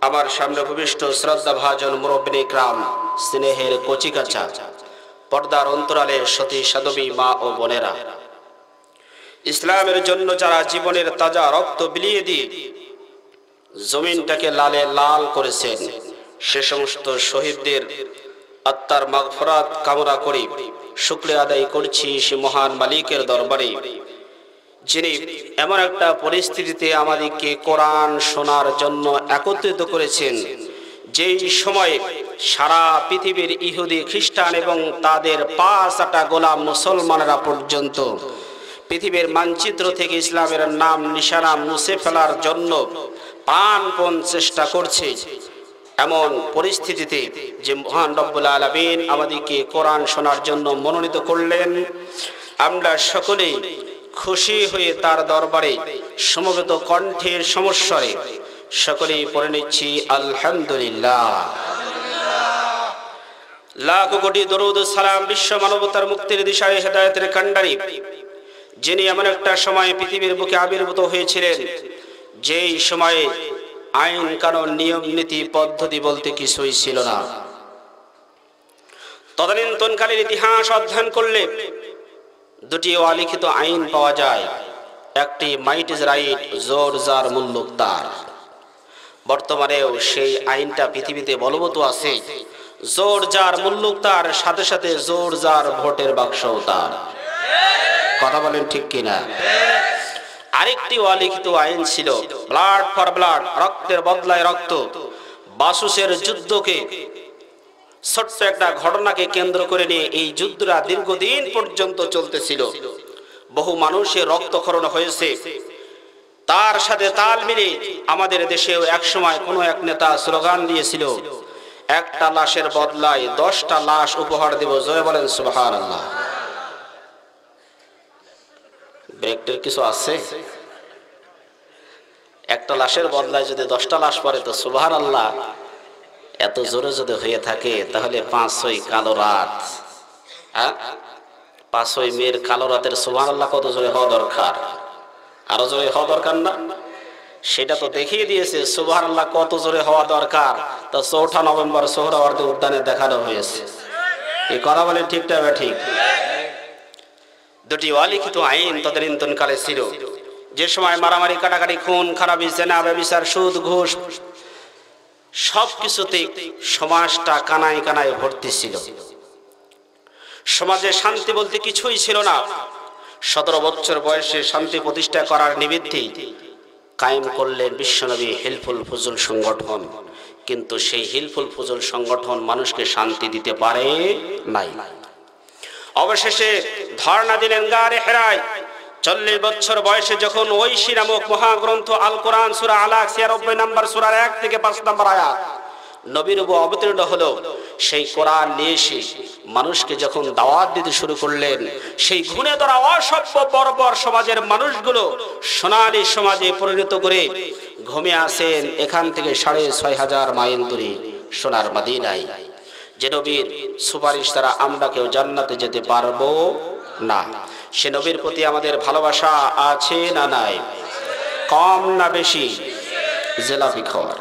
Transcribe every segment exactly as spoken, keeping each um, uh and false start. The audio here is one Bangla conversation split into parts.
আমার সামনে ভূমিষ্ঠ শ্রদ্ধা ভাজন মুরব্বিনী ইকরাম, স্নেহের কচিকাচা, পর্দার অন্তরালে সতী সাধবী মা ও বোনেরা, ইসলামের জন্য যারা জীবনের তাজা রক্ত বিলিয়ে দিয়ে জমিনটাকে লালে লাল করেছেন, সে সমস্ত শহীদদের আত্মার মাগফিরাত কামনা করি। শুকরিয়া আদায় করছি সে মহান মালিকের দরবারে, যিনি এমন একটা পরিস্থিতিতে আমাদেরকে কোরআন শোনার জন্য একত্রিত করেছেন, যেই সময়ে সারা পৃথিবীর ইহুদি খ্রিস্টান এবং তাদের পাঁচ আটা গোলাম মুসলমানেরা পর্যন্ত পৃথিবীর মানচিত্র থেকে ইসলামের নাম নিশানা মুছে ফেলার জন্য প্রাণপণ চেষ্টা করছে। এমন পরিস্থিতিতে যে মহান রব্বুল আলামিন আমাদেরকে কোরআন শোনার জন্য মনোনীত করলেন, আমরা সকলেই খুশি হয়ে তার দরবারে সমবেত কণ্ঠের সমস্বরে সকলেই পড়ে নিচ্ছি আলহামদুলিল্লাহ। লাখ কোটি দরুদ সালাম বিশ্ব মানবতার মুক্তির দিশায় হেদায়েতের কান্ডারি, যিনি এমন একটা সময়ে পৃথিবীর বুকে আবির্ভূত হয়েছিলেন যেই সময়ে আইন কানুন নিয়ম নীতি পদ্ধতি বলতে কিছুই ছিল না। তদানীন্তনকালের ইতিহাস অধ্যয়ন করলে দুটি অলিখিত আইন পাওয়া যায়, একটি মাইট ইজ রাইট, জোর যার মুল্লুক তার। বর্তমানেও সেই আইনটা পৃথিবীতে বলবৎ আছে, জোর যার মুল্লুক তার, সাথে সাথে জোর যার ভোটের বাক্সও তার। কথা বলেন ঠিক কিনা? আরেকটি অলিখিত আইন ছিল ব্লাড ফর ব্লাড, রক্তের বদলায় রক্ত। বাসুসের যুদ্ধকে, ছোট্ট একটা ঘটনাকে কেন্দ্র করে নিয়ে এই যুদ্ধটা দীর্ঘদিন পর্যন্ত চলতেছিল। বহু মানুষের রক্তক্ষরণ হয়েছে। তার সাথে তাল মিলে আমাদের দেশেও এক সময় কোনো এক নেতা স্লোগান দিয়েছিল, একটা লাশের বদলায় দশটা লাশ উপহার দেব। জয় বলেন সুবহানাল্লাহ। ব্রেকটের কিছু আছে? একটা লাশের বদলায় যদি দশটা লাশ পড়ে তো সুবহানাল্লাহ এত জোরে যদি হয়ে থাকে, তাহলে পাঁচ ছয় কালো রাত, হ্যাঁ পাঁচ ছয় মেয়ের কালো রাতের সুবহানাল্লাহ কত জোরে হওয়া দরকার, আরো জোরে হওয়া দরকার না? সেটা তো দেখিয়ে দিয়েছে সুবহানাল্লাহ কত জোরে হওয়া দরকার। তা চৌঠা নভেম্বর সোহরাওয়ার্দী উদ্যানে দেখানো হয়েছে। এই কথা বলে ঠিকটা বা ঠিক? দুটি অলিখিত আইন তদানীন্তনকালে ছিল, যে সময় মারামারি, কাটাকাটি, খুন খারাপি, জেনা, ব্যভিচার, সুদ, ঘুষ সবকিছুতে সমাজটা কানায় কানায় ভর্তি ছিল। সমাজে শান্তি বলতে কিছুই ছিল না। সতেরো বছর বয়সে শান্তি প্রতিষ্ঠা করার নিমিত্তে কায়েম করলেন বিশ্বনবী হিলফুল ফুজুল সংগঠন, কিন্তু সেই হিলফুল ফুজুল সংগঠন মানুষকে শান্তি দিতে পারে নাই। অবশেষে ধর্ণা দিলেন গারে হেরায়। চল্লিশ বছর বয়সে যখন ঐশী নামক মহাগ্রন্থ আল কোরআন সূরা আলাক ছিয়ানব্বই নম্বর সূরার এক থেকে পাঁচ নম্বর আয়াত নবীর উপর অবতীর্ণ হলো, সেই কোরআন নিয়ে এসে মানুষকে যখন দাওয়াত দিতে শুরু করলেন, সেই ঘুণে ধরা অসভ্য বর্বর সমাজের মানুষগুলো সোনালী সমাজে পরিণত করে ঘুমিয়ে আসেন এখান থেকে সাড়ে ছয় হাজার মাইল দূরে সোনার মদিনায়, যে নবীর সুপারিশ দ্বারা আমরা কেউ জান্নাতে যেতে পারবো না। সে নবীর প্রতি আমাদের ভালোবাসা আছে না নাই? কম না বেশি? জেলাপি খাওয়ার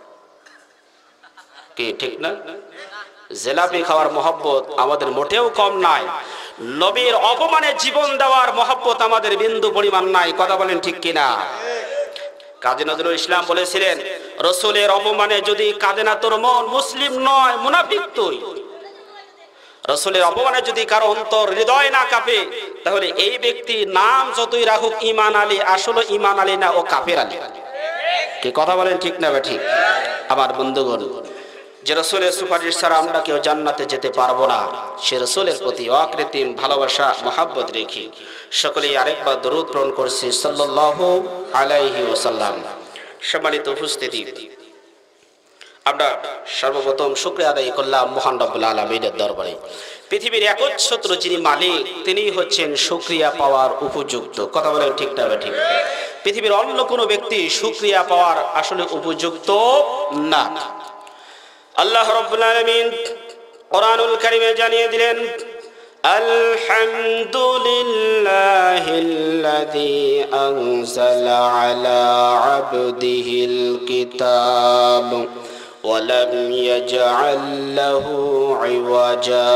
কি ঠিক না? জেলাপি খাওয়ার মহব্বত আমাদের মোটেও কম নাই। নবীর অপমানে জীবন দেওয়ার মহব্বত আমাদের বিন্দু পরিমাণ নাই। কথা বলেন ঠিক কিনা? কাজী নজরুল ইসলাম বলেছিলেন, রসুলের অপমানে যদি কাঁদে না তোর মন, মুসলিম নয় মুনাফিক তুই। রসুলের অপমানে যদি কারো অন্তর হৃদয় না কাঁপে, তাহলে এই ব্যক্তি নাম যতই রাখুক ঈমান আলী, আসলে ঈমান আলী না, ও কাফের আলী। কি কথা বলেন ঠিক না? ঠিক। আমার বন্ধুগণ, যে রসুলের সুপারিশ ছাড়া আমরা কেউ জান্নাতে যেতে পারবো না, সে রসুলের প্রতি অকৃত্রিম ভালোবাসা মহাব্বত রেখে সকলেই আরেকবার দরুদ প্রেরণ করছি সাল্লাল্লাহু আলাইহি ওয়াসাল্লাম। সম্মানিত উপস্থিতি, আমরা সর্বপ্রথম শুকরিয়া আদায় করলাম মহান রব্বুল আলামিনের দরবারে। পৃথিবীর একচ্ছত্র যিনি মালিক, তিনি হচ্ছেন শুকরিয়া পাওয়ার উপযুক্ত। কথা বলেন ঠিক না ঠিক? পৃথিবীর অন্য কোনো ব্যক্তি শুকরিয়া পাওয়ার আসলে উপযুক্ত না। আল্লাহ রাব্বুল আলামিন কোরআনুল কারীমে জানিয়ে দিলেন, আলহামদুলিল্লাহিল্লাযী আনজালা আলা আবদিহিল কিতাব ওয়া লাম ইয়াজআল লাহু ইওয়াজা।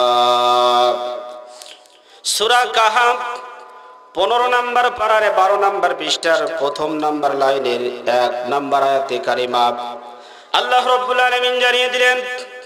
সূরা কাহাফ পনেরো নম্বর পারারে বারো নম্বর পৃষ্ঠার প্রথম নম্বর লাইনের এক নম্বর আয়াতে কারিমা আল্লাহ রাব্বুল আলামিন জানিয়ে দিলেন,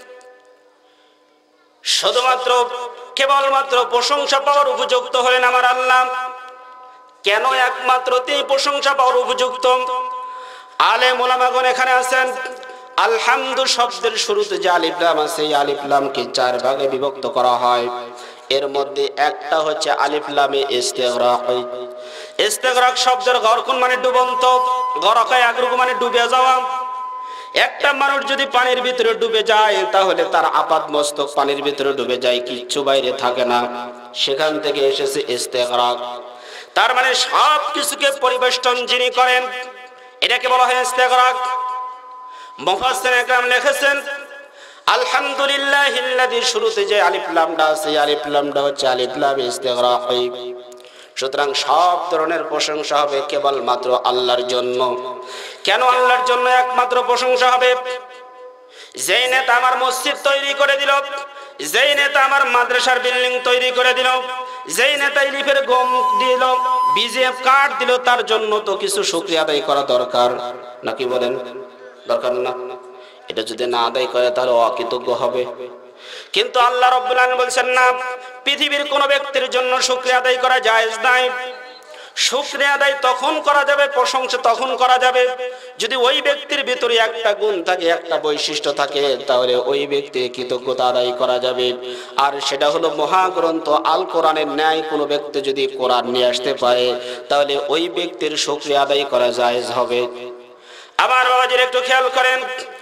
শুধুমাত্র কেবলমাত্র প্রশংসা পাওয়ার উপযুক্ত হলেন আমার আল্লাহ। কেন একমাত্র তিনি প্রশংসা পাওয়ার উপযুক্ত? আলেম ওলামাগণ এখানে আছেন। আলহামদু শব্দের শুরুতে যে আলিফ লাম আছে, এই আলিফ লামকে চার ভাগে বিভক্ত করা হয়। এর মধ্যে একটা হচ্ছে আলিফ লামে ইস্তিগরাক। ইস্তিগরাক শব্দের গরকুন মানে ডুবন্ত, গরকায় আগ্রহ মানে ডুবে যাওয়া। একটা মানুষ যদি পানির ভিতরে ডুবে যায় তাহলে তার আপাত মস্তক পানির ভিতরে ডুবে যায়, কিচ্ছু বাইরে থাকে না। সেখান থেকে এসেছে ইস্তিগরাক। তার মানে সব কিছুকে পরিবেষ্টন যিনি করেন, এটাকে বলা হয় ইস্তিগরাক। মুফাসসির একরাম লিখেছেন আলহামদুলিল্লাহিল্লাযী শুরুতে যে আলিফ লামটা আছে, আলিফ লামটা হচ্ছে আলিফ লাম ইস্তিগরাক। সুতরাং সব ধরনের প্রশংসা হবে কেবলমাত্র আল্লাহর জন্য। কেন আল্লাহর জন্য একমাত্র প্রশংসা হবে? যেই নেতা আমার মসজিদ তৈরি করে দিল, যেই নেতা আমার মাদ্রাসার বিল্ডিং তৈরি করে দিল, যেই নেতা ইলিফের গম দিল, বীজে কাঠ দিল, তার জন্য তো কিছু শুকরিয়া আদায় করা দরকার, নাকি বলেন? দরকার না? এটা যদি না আদায় করে তাহলে অকৃতজ্ঞ হবে। কিন্তু আল্লাহ রাব্বুল আলামিন বলছেন না, পৃথিবীর কোন ব্যক্তির জন্য শুকরিয়া আদায় করা জায়েজ নাই। শুকরিয়া আদায় তখন করা যাবে, প্রশংসা তখন করা যাবে যদি ওই ব্যক্তির ভিতরে একটা গুণ থাকে, একটা বৈশিষ্ট্য থাকে, তাহলে ওই ব্যক্তির কৃতজ্ঞতা আদায় করা যাবে। আর সেটা হলো মহাগ্রন্থ আল কোরআনের ন্যায় কোনো ব্যক্তি যদি কোরআন নিয়ে আসতে পারে তাহলে ওই ব্যক্তির শুকরিয়া আদায় করা জায়েজ হবে। আমার বাবাজির একটু খেয়াল করেন,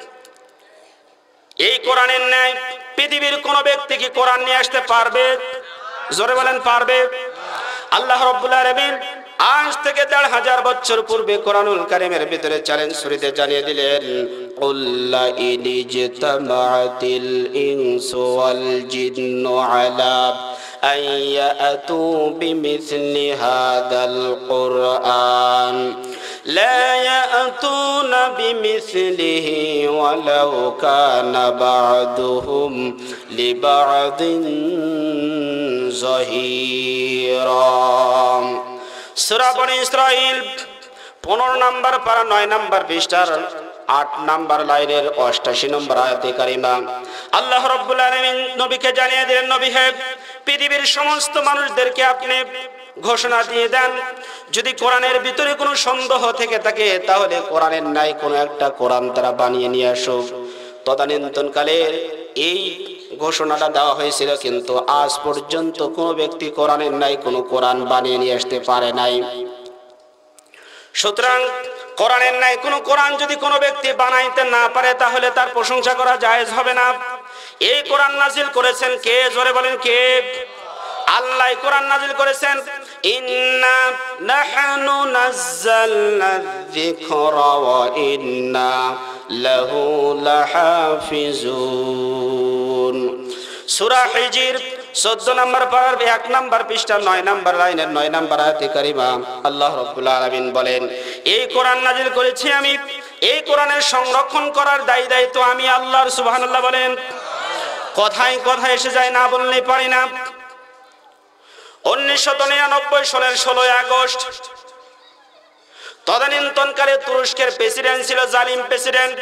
এই কোরআনের ন্যায় পৃথিবীর কোন ব্যক্তি কি কোরআন নিয়ে আসতে পারবে? জোরে বলেন, পারবে? আল্লাহ রাব্বুল আলামিন আজ থেকে দেড় হাজার বছর পূর্বে কোরআনুল কারীমের ভিতরে চ্যালেঞ্জ শুরুতে জানিয়ে দিলেন, কুল্লা ইনিজতামাআতিল ইনসু ওয়াল জিন্নু আলা আইয়াতু বিমিসলি হাদাল কুরআন لا يأتون بمثله ولو كان بعضهم لبعض ظهيرا। সূরা বনী ইসরাঈল পনেরো নম্বর পারা নয় নম্বর পৃষ্ঠার আট নম্বর লাইনের অষ্টাশি নম্বর আয়াতে কারিমা আল্লাহ রাব্বুল আলামিন নবীকে জানিয়ে দিলেন, নবী হে, পৃথিবীর সমস্ত মানুষদেরকে আপনি ঘোষণা দিয়ে দেন, যদি কোরআনের ভিতরে কোনো সন্দেহ থেকে থাকে তাহলে কোরআনের নাই কোনো একটা কোরআন তারা বানিয়ে নিয়ে আসুক। তদানীন্তনকালের এই ঘোষণাটা দেওয়া হয়েছিল, কিন্তু আজ পর্যন্ত কোনো ব্যক্তি কোরআনের নাই কোনো কোরআন বানিয়ে নিয়ে আসতে পারে নাই। সুতরাং কোরআনের নাই কোনো কোরআন যদি কোনো ব্যক্তি বানাইতে না পারে তাহলে তার প্রশংসা করা জায়েজ হবে না। এই কোরআন নাজিল করেছেন কে? জোরে বলেন, কে? আল্লাহ কোরআন নাজিল করেছেন। ইন্না নাহনু নাযালনা যিকরা ওয়া ইন্না লাহু লাহাফিজুন। সূরা হিজর চৌদ্দ নম্বর পারার এক নম্বর পৃষ্ঠা নয় নম্বর লাইনের নয় নম্বর আয়াতে কারিমা আল্লাহ রাব্বুল আলামিন বলেন, এই কোরআন নাজিল করেছি আমি, এই কোরআনের সংরক্ষণ করার দায়ী দায়িত্ব আমি আল্লাহর। সুবহানাল্লাহ বলেন। কথায় কথায় এসে যায়, না বললেই পারি না। উনিশশো নিরানব্বই সালের ষোলোই আগস্ট তদানীন্তনকালে তুরস্কের প্রেসিডেন্ট ছিল জালিম প্রেসিডেন্ট।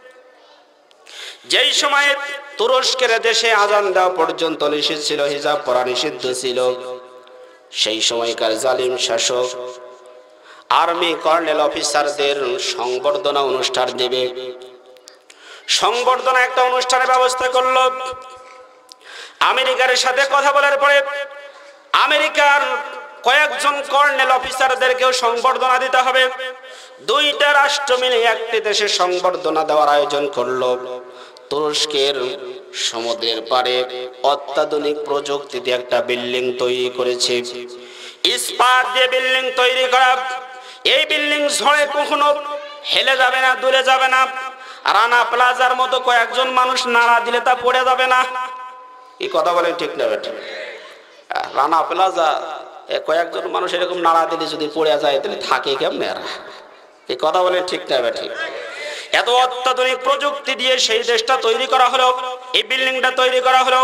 যেই সময়ে তুরস্কের দেশে আজান দেওয়া পর্যন্ত নিষিদ্ধ ছিল, হিজাব পরা নিষিদ্ধ ছিল, সেই সময়কার জালিম শাসক আর্মি কর্নেল অফিসারদের সংবর্ধনা অনুষ্ঠান দেবে। সংবর্ধনা একটা অনুষ্ঠানের ব্যবস্থা করলো। আমেরিকার সাথে কথা বলার পরে আমেরিকার কয়েকজন কর্নেল অফিসারদেরকেও সংবর্ধনা দিতে হবে। দুইটা রাষ্ট্র মিলে একটি দেশে সংবর্ধনা দেওয়ার আয়োজন করলো। তুরস্কের সমুদ্রের পাড়ে অত্যাধুনিক প্রযুক্তি দিয়ে একটা বিল্ডিং তৈরি করেছে, ইস্পাত দিয়ে বিল্ডিং তৈরি করা। এই বিল্ডিং ঝড়ে কখনো হেলে যাবে না, দূরে যাবে না। রানা প্লাজার মতো কয়েকজন মানুষ নাড়া দিলে তা পড়ে যাবে না। এই কথা বলেন, ঠিক না? রানা প্লাজা কয়েকজন মানুষ এরকম নাড়া দিলে যদি পড়ে যায় তাহলে থাকে কেমন? এই কথা বলে ঠিক না ঠিক? এত অত্যাধুনিক প্রযুক্তি দিয়ে সেই দেশটা তৈরি করা হলো, এই বিল্ডিংটা তৈরি করা হলো,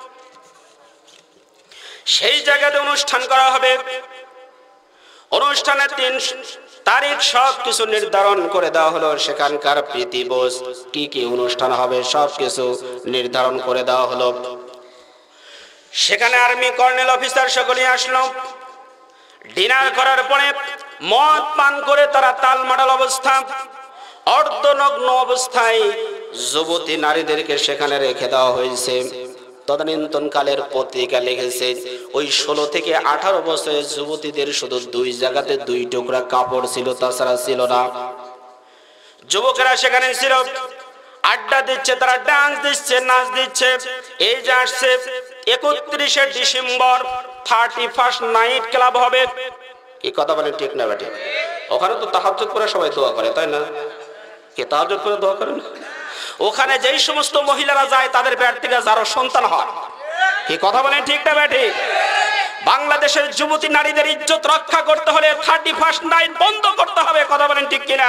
সেই জায়গাতে অনুষ্ঠান করা হবে। অনুষ্ঠানের দিন তারিখ সব কিছু নির্ধারণ করে দেওয়া হলো। সেখানকার প্রীতি ভোজ কি কি অনুষ্ঠান হবে সব কিছু নির্ধারণ করে দেওয়া হলো। সেখানে আর্মি কর্নেল অফিসার সকলেই আসলো। ডিনার করার পরে মদ পান করে তারা তালমাটাল অবস্থা, অর্ধনগ্ন অবস্থায় যুবতী নারীদেরকে সেখানে রেখে দেওয়া হয়েছে। তদানীন্তন কালের পত্রিকা লিখেছে ওই ষোলো থেকে আঠারো বছরের যুবতীদের শুধু দুই জায়গাতে দুই টুকরা কাপড় ছিল, তাছাড়া ছিল না। যুবকেরা সেখানে ছিল, আড্ডা দিচ্ছে, তারা ডান্স দিচ্ছে, নাচ দিচ্ছে। এই যে আসছে একত্রিশে December thirty first night club হবে। এই কথা বলেন ঠিক না বেটে? ওখানে তো তাহাজ্জুদ করে সবাই দোয়া করে, তাই না? কে তাহাজ্জুদ করে দোয়া করেন? ওখানে যেই সমস্ত মহিলারা যায় তাদের পেট থেকে যারা সন্তান হয়। কি কথা বলেন ঠিক না বেটে? বাংলাদেশের যুবতী নারীদের ইজ্জত রক্ষা করতে হলে থার্টি ফার্স্ট নাইট বন্ধ করতে হবে। কথা বলেন ঠিক কিনা?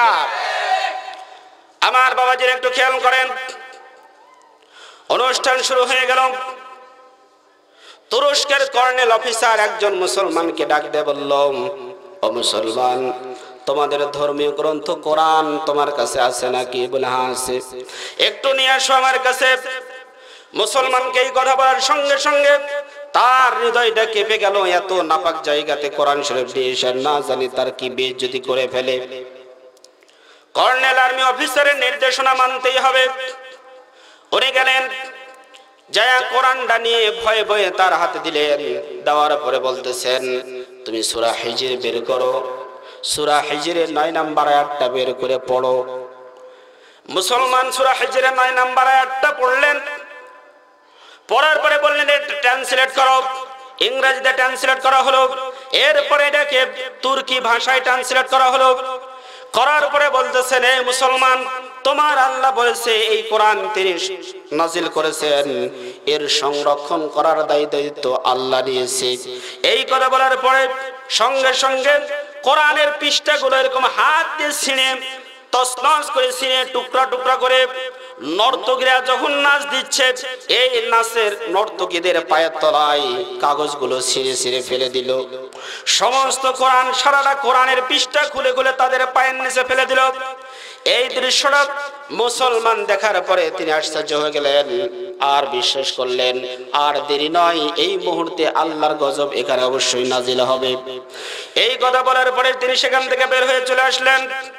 আমার বাবাজির একটু খেয়াল করেন। অনুষ্ঠান শুরু হয়ে গেল। তুরস্কের কর্নেল অফিসার একজন মুসলমানকে ডাক দিয়ে বলল, ও মুসলমান, তোমাদের ধর্মীয় গ্রন্থ কোরআন তোমার কাছে আছে নাকি? বলে হ্যাঁ আছে। একটু নিয়ে আসো আমার কাছে। মুসলমানকে এই কথা বলার সঙ্গে সঙ্গে তার হৃদয়টা কেঁপে গেল। এত নাপাক জায়গাতে কোরআন শরীফ দিয়ে এসে না জানি তার কি বেইজ্জতি করে ফেলে। কর্নেল আর্মি অফিসারের নির্দেশনা মানতেই হবে। উনি গেলেন, যায়া কোরআনটা নিয়ে ভয়ে ভয়ে তার হাতে দিলেন। দেওয়ার পরে বলতেছেন, তুমি সূরা হিজর বের করো। সূরা হিজরের নয় নাম্বার আয়াতটা বের করে পড়ো। মুসলমান সূরা হিজরের নয় নাম্বার আয়াতটা পড়লেন। পড়ার পরে বললেন, এটা ট্রান্সলেট করো। ইংরেজিতে ট্রান্সলেট করা হলো। এরপরে এটাকে তুর্কি ভাষায় ট্রান্সলেট করা হলো। করার পরে বলতেছেন, এই মুসলমান, তোমার আল্লাহ বলেছে এই কোরআন তিনি নাজিল করেছেন, এর সংরক্ষণ করার দায়িত্ব আল্লাহ নিয়েছে। এই কথা বলার পরে সঙ্গে সঙ্গে কোরআনের পৃষ্ঠাগুলো এরকম হাত দিয়ে ছিঁড়ে তছনছ করে ছিঁড়ে টুকরা টুকরা করে নর্তকীরা যখন নাচ দিচ্ছে, এই নাচের নর্তকীদের পায়ের তলায় কাগজগুলো ছিঁড়ে ছিঁড়ে ফেলে দিল। সমস্ত কোরআন, সারাটা কোরআনের পৃষ্ঠা খুলে খুলে তাদের পায়ের নিচে ফেলে দিল। এই দৃশ্যটা মুসলমান দেখার পরে তিনি আশ্চর্য হয়ে গেলেন, আর বিশ্বাস করলেন আর দেরি নয়, এই মুহূর্তে আল্লাহর গজব এখানে অবশ্যই নাজিল হবে। এই কথা বলার পরে তিনি সেখান থেকে বের হয়ে চলে আসলেন।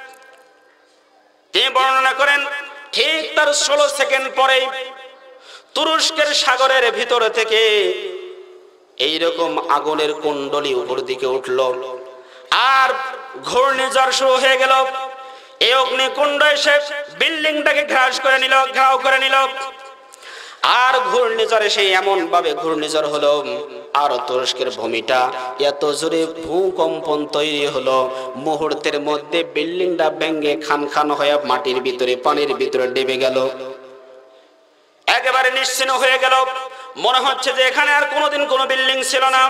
তিনি বর্ণনা করেন, ঠিক তার ষোলো সেকেন্ড পরে তুরস্কের সাগরের ভিতর থেকে এইরকম আগুনের কুণ্ডলী উপর দিকে উঠল, আর ঘূর্ণিঝড় শুরু হয়ে গেল। এই অগ্নিকুণ্ড এসে বিল্ডিংটাকে গ্রাস করে নিল, ঘেরাও করে নিল। আর ঘূর্ণিঝড়ে সেই এমন ভাবে ঘূর্ণিঝড় হলো, আর তুরস্কের ভূমিটা এত জোরে ভূকম্পন তৈরি হলো, মুহূর্তের মধ্যে বিল্ডিংটা ভেঙে খান খান হয়ে মাটির ভিতরে, পানির ভিতরে ডুবে গেল। একেবারে নিশ্চিহ্ন হয়ে গেল। মনে হচ্ছে যে এখানে আর কোনোদিন কোনো বিল্ডিং ছিল না।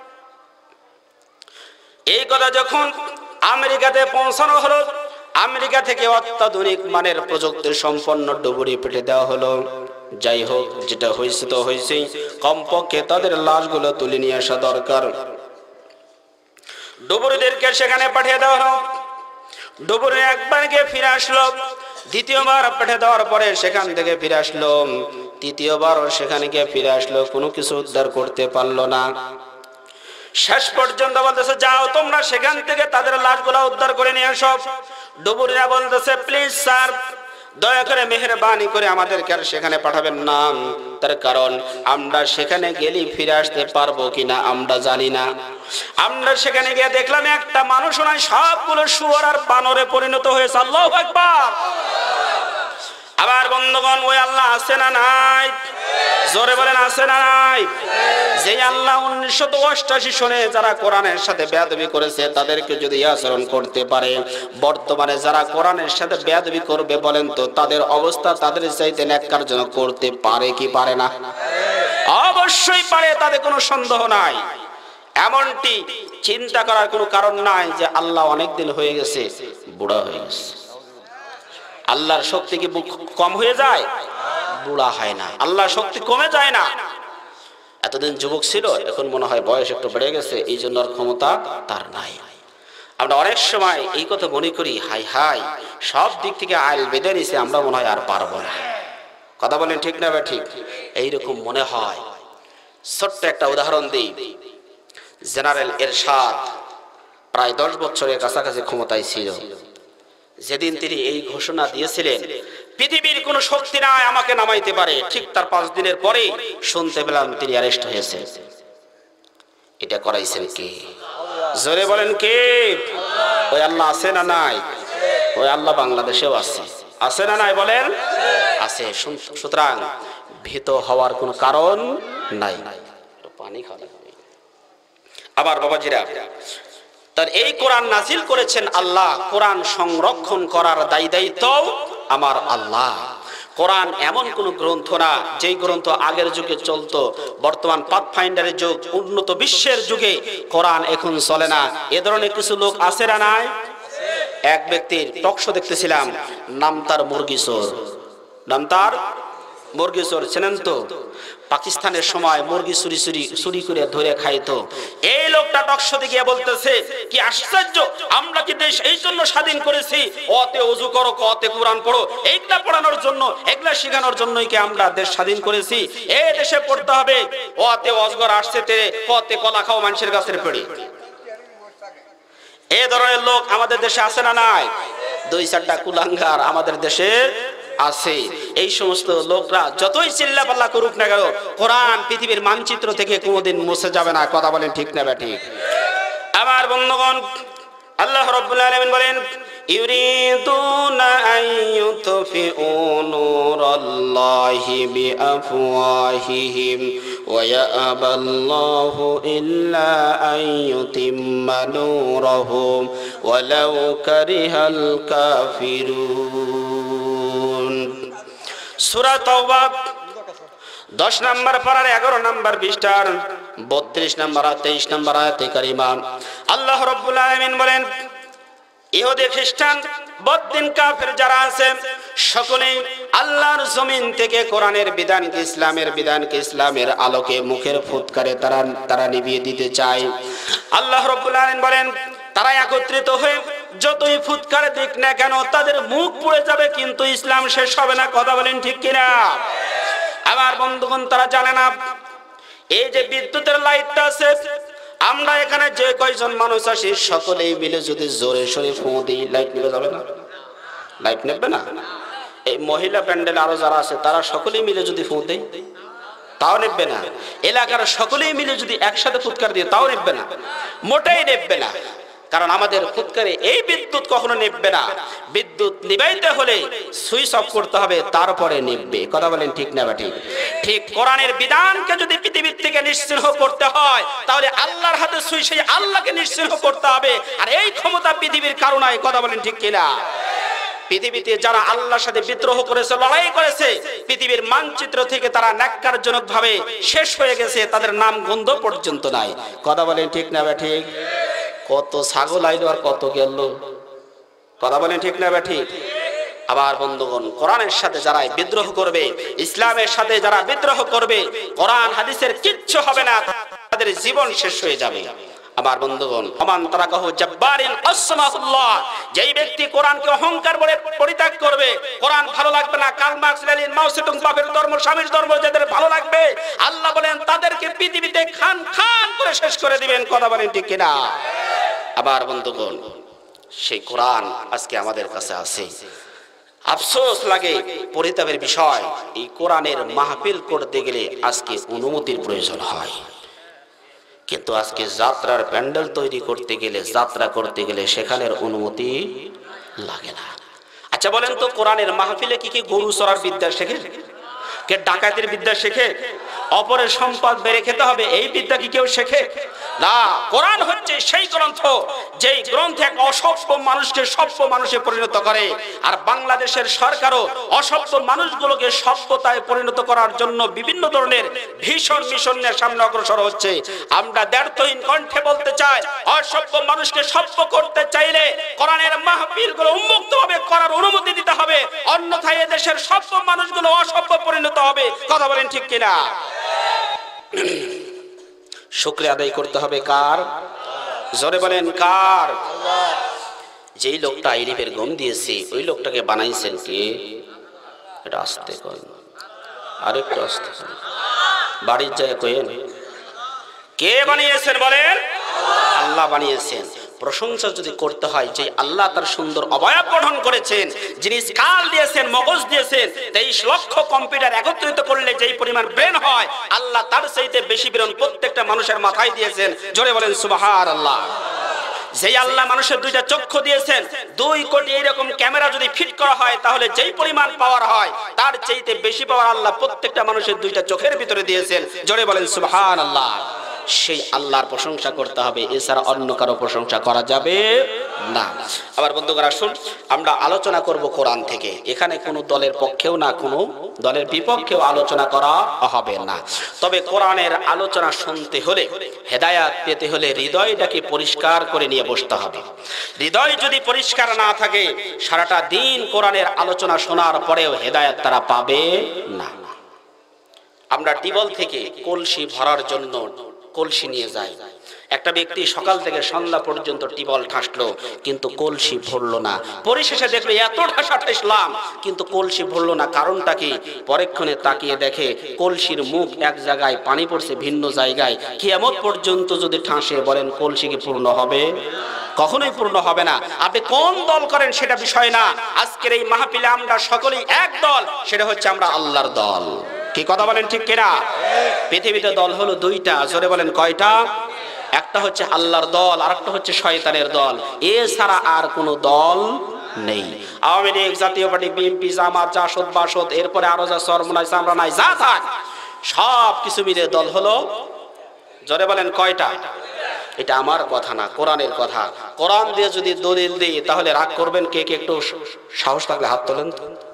এই কথা যখন আমেরিকাতে পৌঁছানো হলো, আমেরিকা থেকে অত্যাধুনিক মানের প্রযুক্তি সম্পন্ন ডুবুরি পেটে দেওয়া হলো। যাই হোক, যেটা হয়েছে তো হয়েছেই, কমপক্ষে তাদের লাশগুলো তুলে নিয়ে আসা দরকার। ডুবুরিদেরকে সেখানে পাঠিয়ে দেওয়া হলো। ডুবুরি একবার গিয়ে ফিরে আসলো, দ্বিতীয়বার পাঠিয়ে দেওয়ার পরে সেখান থেকে ফিরে আসলো, তৃতীয়বারও সেখানে গিয়ে ফিরে আসলো, কোনো কিছু উদ্ধার করতে পারলো না। শেষ পর্যন্ত বলতেছে, যাও তোমরা সেখান থেকে তাদের লাশগুলো উদ্ধার করে নিয়ে আসো। ডুবুরিরা বলতেছে, প্লিজ স্যার, দয়া করে মেহেরবানি করে আমাদেরকে আর সেখানে পাঠাবেন না। তার কারণ আমরা সেখানে গেলে ফিরে আসতে পারবো কিনা আমরা জানি না। আমরা সেখানে গিয়ে দেখলাম একটা মানুষ নয়, সবগুলো শুয়োর আর বানরে পরিণত হয়েছে। আল্লাহু আকবার। আবার বন্ধুগণ, ওই আল্লাহ আছে না নাই? জোরে বলেন, আছে না নাই? যে আল্লাহ উনিশশো অষ্টাশি সনে যারা কোরআনের সাথে বেয়াদবি করেছে তাদেরকে যদি আচরণ করতে পারে, বর্তমানে যারা কোরআনের সাথে বেয়াদবি করবে বলেন তো তাদের অবস্থা তাদের চাইতে নেককারজনক করতে পারে কি পারে না? অবশ্যই পারে, তাতে কোনো সন্দেহ নাই। এমনটি চিন্তা করার কোনো কারণ নাই যে আল্লাহ অনেক দিন হয়ে গেছে, বুড়া হয়ে গেছে। আল্লাহর শক্তি কি কম হয়ে যায়? বুড়া হয় না, আল্লাহর শক্তি কমে যায় না। এতদিন যুবক ছিল, এখন মনে হয় বয়স একটু বেড়ে গেছে, এই জন্য আর ক্ষমতা তার নাই। আমরা অনেক সময় এই কথা মনে করি, হাই হাই সব দিক থেকে আইল বেঁধে নিছে, আমরা মনে হয় আর পারবো না। কথা বলেন ঠিক না? ঠিক এইরকম মনে হয়। ছোট্ট একটা উদাহরণ দিই। জেনারেল এরশাদ প্রায় দশ বছরের কাছাকাছি ক্ষমতায় ছিল। যেদিন তিনি এই ঘোষণা দিয়েছিলেন পৃথিবীর কোন শক্তি নাই আমাকে নামাইতে পারে, ঠিক তার পাঁচ দিনের পরে শুনতে পেলাম তিনি অ্যারেস্ট হয়েছে। এটা করাইছেন কে? জোরে বলেন কে? ওই আল্লাহ আছে না নাই? ওই আল্লাহ বাংলাদেশেও আছে, আছে না নাই বলেন? আছে। সুতরাং ভীত হওয়ার কোন কারণ নাই। পানি খাওয়া আবার বাবাজিরা, তার এই কোরআন নাজিল করেছেন আল্লাহ। কোরআন সংরক্ষণ করার দায়ী দায়িত্ব আমার আল্লাহ। কোরআন এমন কোন গ্রন্থ না যেই গ্রন্থ আগের যুগে চলতো, বর্তমান পাথফাইন্ডারের যুগ, উন্নত বিশ্বের যুগে কোরআন এখন চলে না। এ ধরনের কিছু লোক আছে না নাই? এক ব্যক্তির টকশো দেখতেছিলাম, নাম তার মুরগিচোর। নাম তার মুরগিচোর, চেনেন তো? পাকিস্তানের সময় মুরগি চুরি চুরি চুরি করে ধরে খাইতো। এই লোকটা টকশোতে গিয়ে বলতেছে, কি আশ্চর্য, আমরা কি দেশ এই জন্য স্বাধীন করেছি, অতে ওযু করো, কতে কোরআন পড়ো, এইগুলা পড়ানোর জন্য, এগুলা শেখানোর জন্যই কি আমরা দেশ স্বাধীন করেছি? এই দেশে পড়তে হবে, অতে অজগর আসছে তে, কতে কলা খাও মানুষের গাছের পেড়ে। এই ধরনের লোক আমাদের দেশে আছে না নাই? দুই চারটা কুলাঙ্গার আমাদের দেশে আছে। এই সমস্ত লোকরা যতই চিল্লাপাল্লা করুক না কেন, কোরআন পৃথিবীর মানচিত্র থেকে কোনোদিন মুছে যাবে না। কথা বলেন ঠিক না ঠিক? আমার বন্ধুগণ, আল্লাহ রাব্বুল আলামিন বলেন, ইউরিদুনা আন ইউতফিউ নূরাল্লাহি বিআফওয়াহিহিম ওয়া ইয়াবাল্লাহু ইল্লা আন ইউতিম্মা নূরাহু ওয়ালাউ কারিহাল কাফিরুন। সূরা তাওবা দশ নম্বর পারার এগারো নম্বর পৃষ্ঠার বত্রিশ নম্বর আর তেইশ নম্বর আয়াতে কারিমা আল্লাহ রাব্বুল আলামিন বলেন, ইহুদি খ্রিস্টান বদ্দিন কাফের যারা আছে সকলেই আল্লাহর জমিন থেকে কোরআনের বিধানকে, ইসলামের বিধানকে, ইসলামের আলোকে মুখের ফুৎকারে তারা তারা নিভিয়ে দিতে চায়। আল্লাহ রাব্বুল আলামিন বলেন, তারা একত্রিত হয়ে যতই ফুৎকারে দিক না কেন তাদের মুখ পুড়ে যাবে, কিন্তু ইসলাম শেষ হবে না। কথা বলেন ঠিক কিনা? আমার বন্ধুগণ, তারা জানে না এই যে বিদ্যুতের লাইটটা আছে, আমরা এখানে যে কয়জন মানুষ আছি সকলেই মিলে যদি জোরে সোরে ফু দিই, লাইট নিভে যাবে না? লাইট নেবে না? এই মহিলা প্যান্ডেল আরো যারা আছে তারা সকলেই মিলে যদি ফু দেয় তাও নেবে না। এলাকার সকলেই মিলে যদি একসাথে ফুৎকার দিয়ে তাও নেবে না, মোটেই নেবে না। কারণ আমাদের ফুৎকারে এই বিদ্যুৎ কখনো নেবে না। বিদ্যুৎ নিবাইতে হলে সুইচ অফ করতে হবে, তারপরে নেবে। কথা বলেন ঠিক না ঠিক? ঠিক কোরআনের বিধানকে যদি পৃথিবীর থেকে নিশ্চিহ্ন করতে হয়, তাহলে আল্লাহর হাতে সুইচ, সেই আল্লাহকে নিশ্চিহ্ন করতে হবে। আর এই ক্ষমতা পৃথিবীর কারো নাই। কথা বলেন ঠিক কিনা? পৃথিবীতে যারা আল্লাহর সাথে বিদ্রোহ করেছে, লড়াই করেছে, পৃথিবীর মানচিত্র থেকে তারা ন্যাক্কারজনক ভাবে শেষ হয়ে গেছে, তাদের নাম গন্ধ পর্যন্ত নাই। কথা বলেন ঠিক না ঠিক? কত ছাগল আইলো আর কত গেল। কথা বলেন ঠিক না ঠিক? আবার বন্ধুগণ, কোরআনের সাথে যারা বিদ্রোহ করবে, ইসলামের সাথে যারা বিদ্রোহ করবে, কোরআন হাদিসের কিচ্ছু হবে না, তাদের জীবন শেষ হয়ে যাবে। আমার বন্ধুগণ, ওমান তারাকাহু জাব্বারিন আসমাহুল্লাহ, যেই ব্যক্তি কোরআনকে অহংকার বলে পরিত্যাগ করবে, কোরআন ভালো লাগবে না, Karl Marx, Lenin, Mao Zedong ধর্ম, স্বামীর ধর্ম যাদের ভালো লাগবে, আল্লাহ বলেন তাদেরকে পৃথিবীতে খান খান করে শেষ করে দিবেন। কথা বলেন ঠিক কিনা? আবার বন্ধুগণ, সেই কোরআন আজকে আমাদের কাছে আছে। আফসোস লাগে, পরিতাপের বিষয়, এই কোরআনের মাহফিল করতে গেলে আজকে অনুমতির প্রয়োজন হয়, কিন্তু আজকে যাত্রার প্যান্ডেল তৈরি করতে গেলে, যাত্রা করতে গেলে সেখানের অনুমতি লাগে না। আচ্ছা বলেন তো, কোরআনের মাহফিলে কি কি গরু চড়ার বিদ্যা শেখে? কে ডাকাতের বিদ্যা শেখে? অপরের সম্পদ বেড়ে খেতে হবে এই বিদ্যা কি কেউ শেখে? না। কোরআন হচ্ছে সেই গ্রন্থ যেই গ্রন্থে এক অসভ্য মানুষকে সভ্য মানুষে পরিণত করে। আর বাংলাদেশের সরকারও অসভ্য মানুষগুলোকে সভ্যতায় পরিণত করার জন্য বিভিন্ন ধরনের ভীষণ মিশনের সামনে অগ্রসর হচ্ছে। আমরা দ্ব্যর্থহীন কণ্ঠে বলতে চাই, অসভ্য মানুষকে সভ্য করতে চাইলে কোরআনের মাহফিলগুলো উন্মুক্তভাবে করার অনুমতি দিতে হবে, অন্যথায় দেশের সভ্য মানুষগুলো অসভ্য পরিণত হবে। কথা বলেন ঠিক কিনা? শুকরিয়া আদায় করতে হবে কার? জোরে বলেন কার? যেই লোকটা আইরিফের গম দিয়েছে ওই লোকটাকে বানাইছেন কে? এটা আস্তে করেন, আরেকটু আস্তে বাড়ির যায় কইেন, কে বানিয়েছেন বলেন? আল্লাহ বানিয়েছেন। প্রশংসা যদি করতে হয় যে আল্লাহ তার সুন্দর অবয়ব গঠন করেছেন, যিনি স্কাল দিয়েছেন, মগজ দিয়েছেন, তেইশ লক্ষ কম্পিউটার একত্রিত করলে যেই পরিমাণ ব্রেন হয় আল্লাহ তার চাইতে বেশি ব্রেন প্রত্যেকটা মানুষের মাথায় দিয়েছেন। জোরে বলেন সুবহানাল্লাহ। যেই আল্লাহ মানুষের দুইটা চক্ষু দিয়েছেন, দুই কোটি এইরকম ক্যামেরা যদি ফিট করা হয় তাহলে যেই পরিমাণ পাওয়ার হয় তার চাইতে বেশি পাওয়ার আল্লাহ প্রত্যেকটা মানুষের দুইটা চোখের ভিতরে দিয়েছেন। জোরে বলেন সুবহানাল্লাহ। সেই আল্লাহর প্রশংসা করতে হবে, এছাড়া অন্য কারো প্রশংসা করা যাবে না। আবার বন্ধুরা আসুন আমরা আলোচনা করব কোরআন থেকে। এখানে কোনো দলের পক্ষেও না কোনো দলের বিপক্ষেও আলোচনা করা হবে না। তবে কোরআনের আলোচনা শুনতে হলে, হেদায়েত পেতে হলে হৃদয়টাকে পরিষ্কার করে নিয়ে বসতে হবে। হৃদয় যদি পরিষ্কার না থাকে সারাটা দিন কোরআনের আলোচনা শোনার পরেও হেদায়েত তারা পাবে না। আমরা টিবল থেকে কলসি ভরার জন্য কলসি নিয়ে যায়। একটা ব্যক্তি সকাল থেকে সন্ধ্যা পর্যন্ত টিবল ঠাসলো কিন্তু কলসি ভরলো না। পরিশেষে দেখলো এত ঠাসা ঠাসলাম কিন্তু কলসি ভরলো না। কারণটা কি? পরক্ষণে তাকিয়ে দেখে কলসির মুখ এক জায়গায়, পানি পড়ছে ভিন্ন জায়গায়। কিয়ামত পর্যন্ত যদি ঠাসে বলেন কলসি কি পূর্ণ হবে? কখনোই পূর্ণ হবে না। আপনি কোন দল করেন সেটা বিষয় না। আজকের এই মাহফিলে আমরা সকলেই এক দল, সেটা হচ্ছে আমরা আল্লাহর দল। কি কথা বলেন ঠিক কিনা? পৃথিবীতে দল হলো দুইটা, জোরে বলেন কয়টা? একটা হচ্ছে আল্লাহর দল আর একটা হচ্ছে শয়তানের দল। এছাড়া আর কোনো দল নেই। আওয়ামী লীগ, জাতীয় পার্টি, বিএনপি, জামাত, জাসদ, বাসদ, এরপরে আরো যা চরমনাই চামড়ানাই যা থাক সব কিছু মিলে দল হলো, জোরে বলেন কয়টা? এটা আমার কথা না, কোরআনের কথা। কোরআন দিয়ে যদি দলিল দিই তাহলে রাগ করবেন কে কে? একটু সাহস থাকলে হাত তোলেন।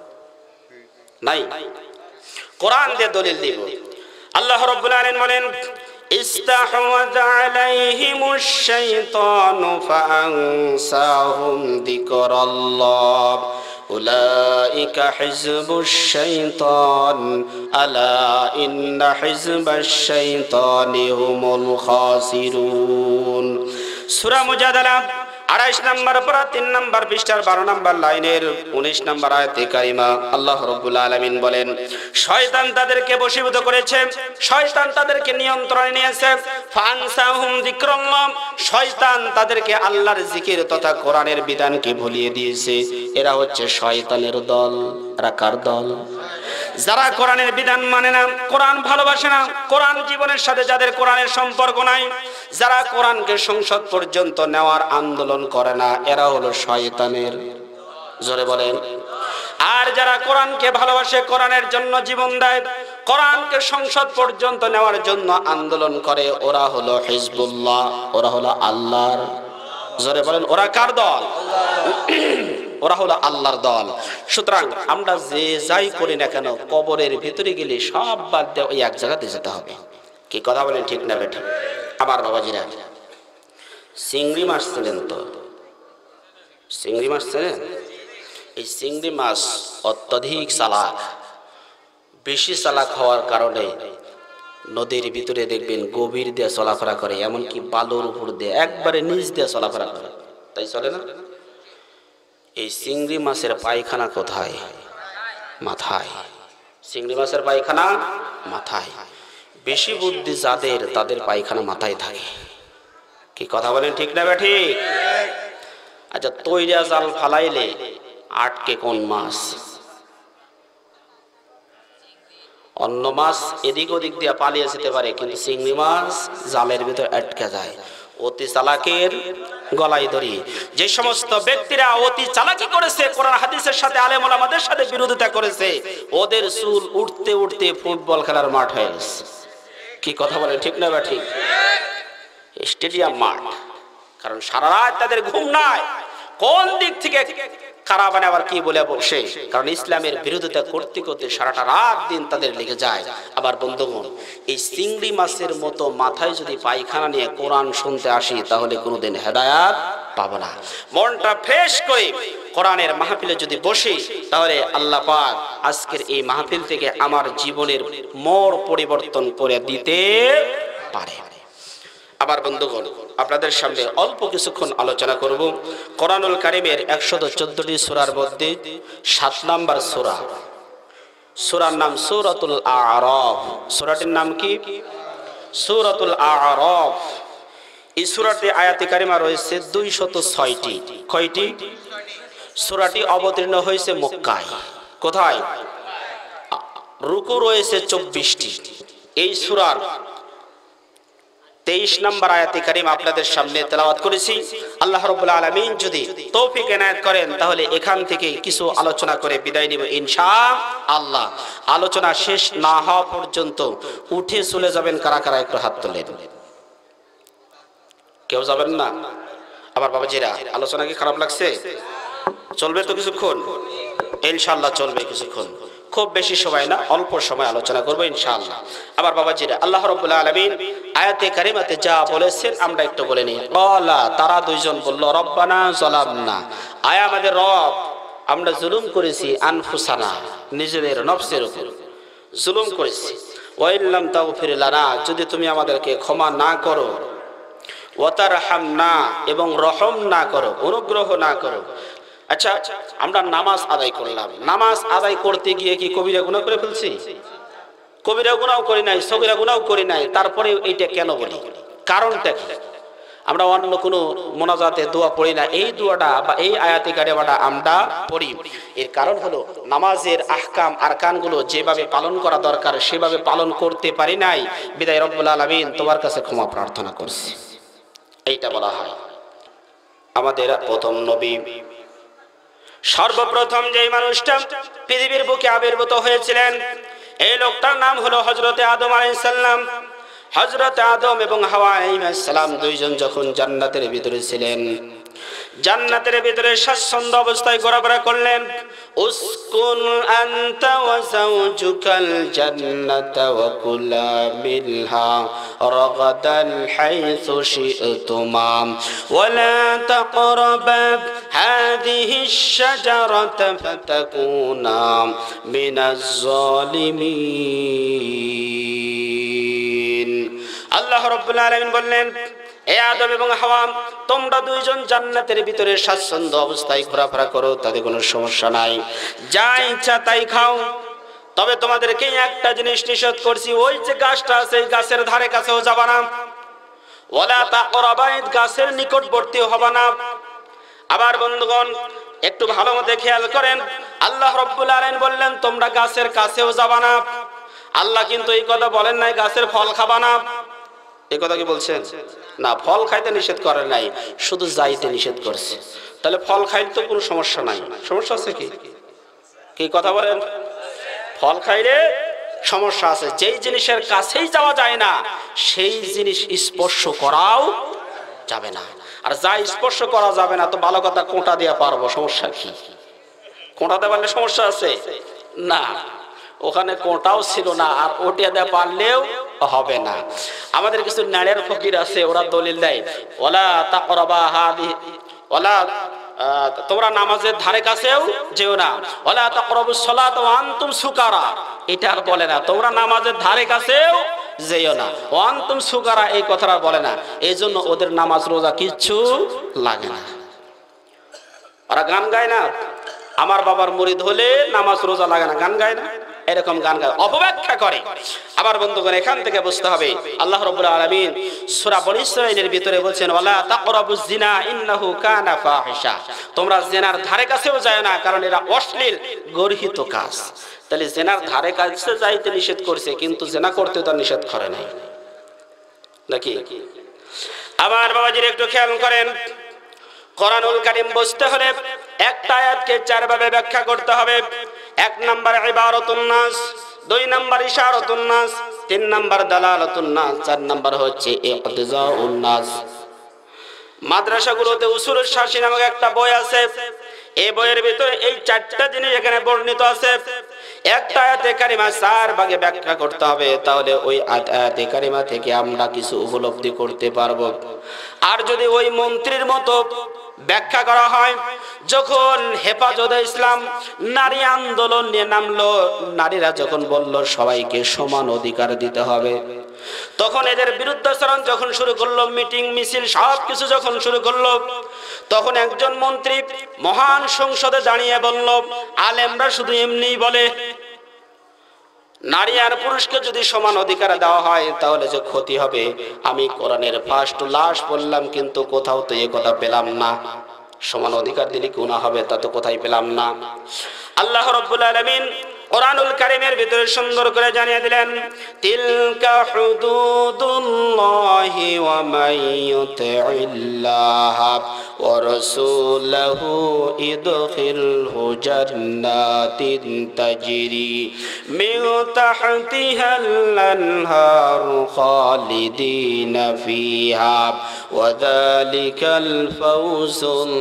নাই, কোরআন দিয়ে দলিল দিব। আল্লাহ রাব্বুল আলামিন বলেন ইস্তাহওয়াযা আলাইহিমুশ শাইতানু ফাআনসাহুম যিকরাল্লাহ উলাইকা হিজবুশ শাইতান আলা ইন্না হিজবাশ শাইতানি হুমুল খাসিরুন। সূরা মুজাদালা আড়াইশ নম্বর পারা তিন নম্বর পৃষ্ঠার বারো নম্বর লাইনের উনিশ নম্বর আয়াতে কারিমা আল্লাহ রাব্বুল আলামিন বলেন শয়তান তাদেরকে বশীভূত করেছে, শয়তান তাদেরকে নিয়ন্ত্রণে নিয়েছে। ফানসাহুম যিকরাল্লাহ, শয়তান তাদেরকে আল্লাহর জিকির তথা কোরআনের বিধানকে ভুলিয়ে দিয়েছে। এরা হচ্ছে শয়তানের দল। এরা কার দল? যারা কোরআনের বিধান মানে না, কোরআন ভালোবাসে না, কোরআন জীবনের সাথে যাদের কোরআনের সম্পর্ক নাই, যারা কোরআনকে সংসদ পর্যন্ত নেওয়ার আন্দোলন করে না, এরা হলো শয়তানের। জোরে বলেন। আর যারা কোরআনকে ভালোবাসে, কোরআনের জন্য জীবন দেয়, কোরআনকে সংসদ পর্যন্ত নেওয়ার জন্য আন্দোলন করে, ওরা হলো হিজবুল্লাহ, ওরা হলো আল্লাহর। জোরে বলেন ওরা কার দল? ওরা হলো আল্লাহর দল। সুতরাং আমরা যে যাই করি না কেন কবরের ভিতরে গেলে সব বাদ দিয়ে ওই এক জায়গাতে যেতে হবে। কি কথা বলেন ঠিক না বেটা? আমার বাবাজিরা চিংড়ি মাছ ছিলেন তো, চিংড়ি মাছ ছিলেন। এই চিংড়ি মাছ অত্যধিক চালাক, বেশি চালাক হওয়ার কারণে নদীর ভিতরে দেখবেন গভীর দিয়ে চলাফেরা করে, এমনকি বালুর উপর দিয়ে একবারে নিচ দিয়ে চলাফেরা করে। তাই চলে না? এই চিংড়ি মাছের পায়খানা কোথায়? মাথায়। চিংড়ি মাছের পায়খানা মাথায়। বেশি বুদ্ধি যাদের তাদের পায়খানা মাথায় থাকে। কি কথা বলেন ঠিক না বেঠি? আচ্ছা তৈরা জাল ফালাইলে আটকে কোন মাছ? অন্য মাছ এদিক ওদিক দিয়ে পালিয়ে যেতে পারে কিন্তু চিংড়ি মাছ জালের ভিতর আটকে যায়। অতি চালাকের গলায় দড়ি। যে সমস্ত ব্যক্তিরা অতি চালাকি করেছে, কোরআন হাদিসের সাথে আলেম ওলামাদের সাথে বিরোধিতা করেছে, ওদের চুল উঠতে উঠতে ফুটবল খেলার মাঠ হয়ে গেছে। কি কথা বলে ঠিক না? বা ঠিক, স্টেডিয়াম মাঠ। কারণ সারা রাত তাদের ঘুম নাই, কোন দিক থেকে খারাপ মানে আবার কি বলে বসে। কারণ ইসলামের বিরোধিতা করতে করতে সারাটা রাত দিন তাদের লেগে যায়। আবার বন্ধুগণ, এই চিংড়ি মাছের মতো মাথায় যদি পায়খানা নিয়ে কোরআন শুনতে আসি, তাহলে কোনোদিন হেদায়াত পাবো না। মনটা ফ্রেশ করে কোরআনের মাহফিলে যদি বসি, তাহলে আল্লাহ পাক আজকের এই মাহফিল থেকে আমার জীবনের মোড় পরিবর্তন করে দিতে পারে। আবার বন্ধুগণ, আপনাদের সামনে অল্প কিছুক্ষণ আলোচনা করব কোরআনুল কারীমের একশত চোদ্দটি সূরার মধ্যে সাত নাম্বার সূরা। সূরার নাম সূরাতুল আ'রাফ। সূরাটির নাম কি? সূরাতুল আ'রাফ। এই সূরাতে আয়াতে কারিমা রয়েছে দুইশত ছয়টি। কয়টি? সূরাটি অবতীর্ণ হয়েছে মক্কায়। কোথায়? রুকু রয়েছে চব্বিশটি। এই সূরার তেইশ নম্বর আয়াতে কারিমা আপনাদের সামনে তেলাওয়াত করেছি। আল্লাহ রাব্বুল আলামিন যদি তৌফিক এনায়েত করেন, তাহলে এখান থেকে কিছু আলোচনা করে বিদায় নিব ইনশাআল্লাহ। আলোচনা শেষ না হওয়া পর্যন্ত উঠে চলে যাবেন কারা কারা? একটু হাত তোলেন। কেউ যাবেন না? আবার বাবাজিরা, আলোচনা কি খারাপ লাগছে? চলবে তো কিছুক্ষণ? ইনশাআল্লাহ চলবে কিছুক্ষণ, খুব বেশি সময় না, অল্প সময় আলোচনা করবো ইনশাআল্লাহ। আবার বাবাজিরা, আল্লাহ রাব্বুল আলামিন আয়াতে কারিমাতে যা বলেছেন আমরা একটু বলে নিই। ক্বালা, তারা দুইজন বলল, রব্বানা যালামনা, আয় আমাদের রব, আমরা জুলুম করেছি, আনফুসানা, নিজেদের নফসের উপর জুলুম করেছি। ওয়া ইল্লাম তাগফির লানা, যদি তুমি আমাদেরকে ক্ষমা না করো, ওয়া তারহামনা, এবং রহম না করো, অনুগ্রহ না করো। আচ্ছা, আমরা নামাজ আদায় করলাম, নামাজ আদায় করতে গিয়ে কি কবিরা গুনাহ করে ফেলছি? কবিরা গুনাহ করি নাই, সগীরা গুনাহ করি নাই, তারপরে এইটা কেন বলি? কারণটা কি? আমরা অন্য কোনো মোনাজাতে দোয়া পড়ি না, এই দোয়াটা বা এই আয়াতে কারিমাটা আমরা পড়ি। এর কারণ হলো নামাজের আহকাম আরকানগুলো যেভাবে পালন করা দরকার সেভাবে পালন করতে পারি নাই, বিদায় রব্বুল আলামিন তোমার কাছে ক্ষমা প্রার্থনা করছি, এইটা বলা হয়। আমাদের প্রথম নবী, সর্বপ্রথম যেই মানুষটা পৃথিবীর বুকে আবির্ভূত হয়েছিলেন, এই লোকটার নাম হলো হযরতে আদম আলাইহিস সালাম। হযরতে আদম এবং হাওয়া আলাইহিস সালাম দুইজন যখন জান্নাতের ভিতরে ছিলেন, জান্নাতের ভিতরে স্বাচ্ছন্দ্য অবস্থায় ঘোরাফেরা করলেন। উসকুন আনতা ওয়া যাওজুকাল জান্নাতা ওয়া কুলা মিনহা রাগাদান হাইসু শি'তুমা ওয়া লা তাকরাবা হাযিহিশ শাজারাতা ফাতাকুনা মিনাজ জালিমিন। আল্লাহ রাব্বুল আলামিন বললেন, এ আদম এবং হাওয়া, তোমরা দুইজন জান্নাতের ভিতরে স্বাচ্ছন্দ্য অবস্থায় ঘোরাফেরা করো, তাতে কোনো সমস্যা নাই, যা ইচ্ছা তাই খাও। তবে তোমাদেরকে একটা জিনিস নিষেধ করছি, ওই যে গাছটা আছে এই গাছের ধারে কাছেও যাবা না, ওয়ালা তাকরাবা, গাছের নিকটবর্তী হবা না। আবার বন্ধুগণ, একটু ভালো মতো খেয়াল করেন, আল্লাহ রাব্বুল আলামিন বললেন তোমরা গাছের কাছেও যাবা না। আল্লাহ কিন্তু এই কথা বলেন নাই গাছের ফল খাবা না, এই কথা কি বলছেন? না, ফল খাইতে নিষেধ করেন নাই, শুধু যাইতে নিষেধ করছে। তাহলে ফল খাইলে তো কোনো সমস্যা নাই, সমস্যা আছে কি? কি কথা বলেন? ফল খাইলে সমস্যা আছে। যেই জিনিসের কাছেই যাওয়া যায় না, সেই জিনিস স্পর্শ করাও যাবে না। আর যা স্পর্শ করা যাবে না, তো ভালো কথা কোঁটা দিয়ে পারবো, সমস্যা কি? কোঁটাতে পারলে সমস্যা আছে? না, ওখানে কোঁটাও ছিল না, আর ওটা দিয়ে পারলেও হবে না। আমাদের কিছু নারীর ফকির আছে, ওরা দলিল দেয়, ওয়ালা তাকরাবা হাদি, ওয়ালা তোমরা নামাজের ধারে কাছেও যেও না, ওয়ালা তাকরাবুস সালাত ওয়া আনতুম সুকারা, এটা আর বলে না। তোমরা নামাজের ধারে কাছেও যেও না, ওয়া আনতুম সুকারা, এই কথাটা বলে না। এই জন্য ওদের নামাজ রোজা কিচ্ছু লাগে না। ওরা গান গায় না, আমার বাবার মুরিদ হলে নামাজ রোজা লাগে না, গান গায় না, এরকম গান গায়, অপব্যাখ্যা করে। আবার বন্ধুগণ, এখান থেকে বুঝতে হবে আল্লাহ রাব্বুল আলামিন সূরা বনী ইসরাঈলের ভিতরে বলছেন, ওয়ালা তাকরাবুজ জিনা ইন্নাহু কানা ফাহিশা, তোমরা জিনার ধারে কাছেও যায় না, কারণ এরা অশ্লীল গর্হিত কাজ। তাহলে জিনার ধারে কাছে যাইতে নিষেধ করছে, কিন্তু জিনা করতে তো নিষেধ করে নাই, নাকি? আবার বাবাজির একটু খেয়াল করেন, কোরআনুল কারীম বুঝতে হলে একটা আয়াতকে চার ভাবে ব্যাখ্যা করতে হবে। এক নাম্বার ইবারাতুন নাস, দুই নাম্বার ইশারাতুন নাস, তিন নাম্বার দালালাতুন নাস, চার নাম্বার হচ্ছে ইকতিজাউন নাস। মাদ্রাসাগুলোতে উসুলুশ শাসি নামক একটা বই আছে, এই বইয়ের ভিতরে এই চারটা জিনিস এখানে বর্ণিত আছে। একটা আয়াতে কারিমা চার ভাগে ব্যাখ্যা করতে হবে, তাহলে ওই আয়াতে কারিমা থেকে আমরা কিছু উপলব্ধি করতে পারবো। আর যদি ওই মন্ত্রীর মতো ব্যাখ্যা করা হয়, যখন হেফাজতে ইসলাম নারী আন্দোলন নিয়ে নামলো, নারীরা যখন বলল সবাইকে সমান অধিকার দিতে হবে, তখন এদের বিরুদ্ধাচরণ যখন শুরু করলো, মিটিং মিছিল সবকিছু যখন শুরু করলো, তখন একজন মন্ত্রী মহান সংসদে দাঁড়িয়ে বলল, আলেমরা শুধু এমনি বলে, নারী আর পুরুষকে যদি সমান অধিকার দেওয়া হয় তাহলে যে ক্ষতি হবে। আমি কোরআনের ফার্স্ট লাশ বললাম, কিন্তু কোথাও তো এই কথা পেলাম না। সমান অধিকার দিলে গুনাহ হবে, তা তো কোথায় পেলাম না। আল্লাহ রাব্বুল আলামিন কোরআনুল কারীমের ভিতরে সুন্দর করে জানিয়ে দিলেন, তিলকা হুদুদুল্লাহি ওয়া মান ইউতি'িল্লাহ ওয়া রাসূলাহু ইদখিলহু জান্নাতিন তাজরি মিন তাহতিহাল আনহারু খালিদিনা ফিহা ওয়া যালিকাল ফাওজুল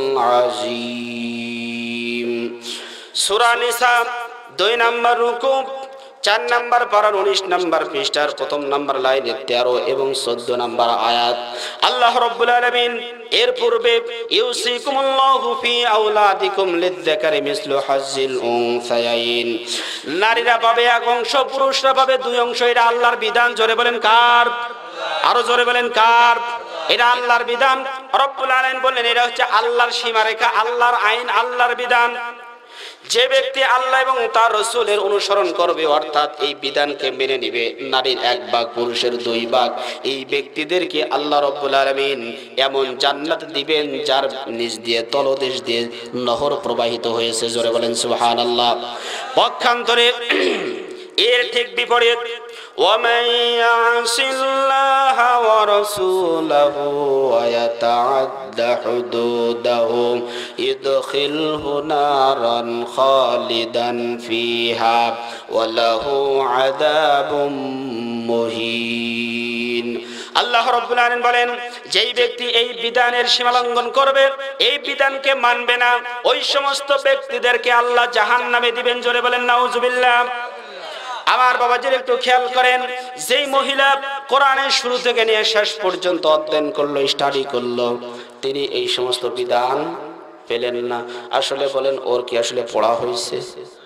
আযীম। সূরা নিসা দুই নম্বর রুকু, চার নম্বর পারার উনিশ নম্বর পৃষ্ঠার প্রথম নম্বর লাইনে তেরো এবং চোদ্দ নম্বর আয়াত। আল্লাহ রাব্বুল আলামিন এর পূর্বে ইউসিকুমুল্লাহু ফি আওলাদিকুম লিযযাকারি মিসলু হাজ্জিল উনসায়াইন, নারীরা পাবে এক অংশ, পুরুষরা পাবে দুই অংশ। এটা আল্লাহর বিধান। জোরে বলেন কার? আরো জোরে বলেন কার? এটা আল্লাহর বিধান। রব্বুল আলামিন বললেন এটা হচ্ছে আল্লাহর সীমারেখা, আল্লাহর আইন, আল্লাহর বিধান। যে ব্যক্তি আল্লাহ এবং তার রাসূলের অনুসরণ করবে, অর্থাৎ এই বিধানকে মেনে নেবে, নারীর এক ভাগ পুরুষের দুই ভাগ, এই ব্যক্তিদেরকে আল্লাহ রাব্বুল আলামিন এমন জান্নাত দিবেন যার নিচ দিয়ে তলদেশ দিয়ে নহর প্রবাহিত হয়েছে। জোরে বলেন সুবহানাল্লাহ। পক্ষান্তরে এর ঠিক বিপরীত, وَمَن يَعْصِ اللَّهَ وَرَسُولَهُ وَيَتَعَدَّ حُدُودَهُ يُدْخِلْهُ نَارًا خَالِدًا فِيهَا وَلَهُ عَذَابٌ مُهِينٌ। আল্লাহ রাব্বুল আলামিন বলেন, যেই ব্যক্তি এই বিধানের সীমালঙ্ঘন করবে, এই বিধানকে মানবে না, ওই সমস্ত ব্যক্তিদেরকে আল্লাহ জাহান্নামে দিবেন। জোরে বলেন নাউজুবিল্লাহ। আমার বাবাজির একটু খেয়াল করেন, যেই মহিলা কোরআনের শুরু থেকে নিয়ে শেষ পর্যন্ত অধ্যয়ন করলো, স্টাডি করলো, তিনি এই সমস্ত বিধান পেলেন না। আসলে বলেন ওর কি আসলে পড়া হয়েছে?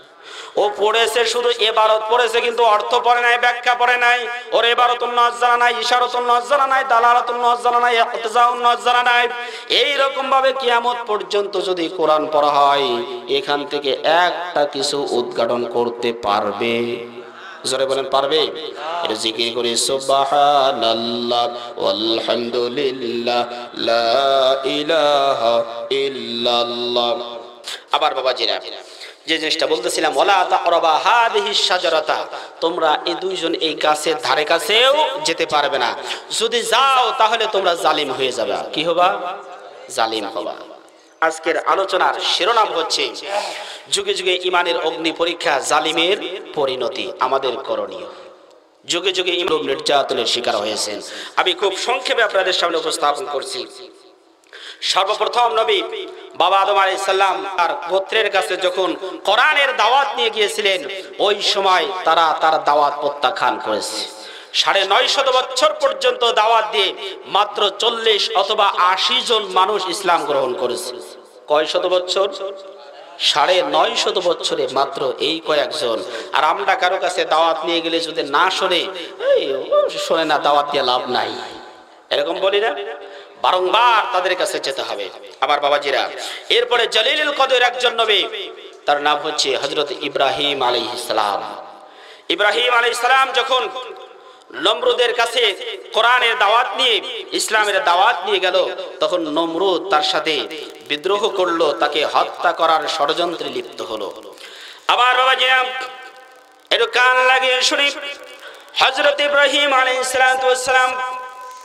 ও পড়েছে, শুধু ইবারত পড়েছে, কিন্তু অর্থ পড়ে নাই, ব্যাখ্যা পড়ে নাই। ওর ইবারতুন নাস জানা নাই, ইশারাতুন নাস জানা নাই, দালালাতুন নাস জানা নাই, ইকতিজাউন নাস জানা নাই। এই রকম ভাবে কিয়ামত পর্যন্ত যদি কোরআন পড়া হয়, এখান থেকে একটা কিছু উদ্ঘাটন করতে পারবে? জোরে বলেন পারবে? এটা জিকির করে সুবহানাল্লাহ ওয়ালহামদুলিল্লাহ লা ইলাহা ইল্লাল্লাহ। আবার বাবাজিরা, যে জিনিসটা বলতেছিলাম, ওয়ালা তাকরাবা হাদিহিশ শাজারাতা, তোমরা এই দুইজন এই গাছের ধারে কাছেও যেতে পারবে না। যদি যাও তাহলে তোমরা জালিম হয়ে যাবে। কি হবা? জালিম হবা। আজকের আলোচনার শিরোনাম হচ্ছে যুগে যুগে ইমানের অগ্নি পরীক্ষা, জালিমের পরিণতি, আমাদের করণীয়। যুগে যুগে ইমান নির্যাতনের শিকার হয়েছেন। আমি খুব সংক্ষেপে আপনাদের সামনে উপস্থাপন করছি। সর্বপ্রথম নবী বাবা আদম আলাইহিস সালাম তার গোত্রের কাছে যখন কোরআনের দাওয়াত নিয়ে গিয়েছিলেন, ওই সময় তারা তার দাওয়াত প্রত্যাখ্যান করেছে। সাড়ে নয় শত বছর পর্যন্ত দাওয়াত দিয়ে মাত্র চল্লিশ অথবা আশি জন মানুষ ইসলাম গ্রহণ করেছে। কয় শত বছর? সাড়ে নয় শত বছরে মাত্র এই কয়েকজন। আর আমরা কারো কাছে দাওয়াত নিয়ে গেলে যদি না শোনে, এই শোনে না, দাওয়াত দিয়ে লাভ নাই, এরকম বলি না? বারংবার তাদের কাছে যেতে হবে। আবার বাবাজিরা, এরপরে জলিলুল কদর একজন নবী, তার নাম হচ্ছে হযরত ইব্রাহিম আলাইহিস সালাম। ইব্রাহিম আলাইহিস সালাম যখন নমরুদের কাছে কোরআনের দাওয়াত নিয়ে, ইসলামের দাওয়াত নিয়ে গেল, তখন নমরুদ তার সাথে বিদ্রোহ করলো, তাকে হত্যা করার ষড়যন্ত্রে লিপ্ত হলো। আবার বাবাজিরা, একটু কান লাগিয়ে শুনি, হযরত ইব্রাহিম আলাইহিস সালাম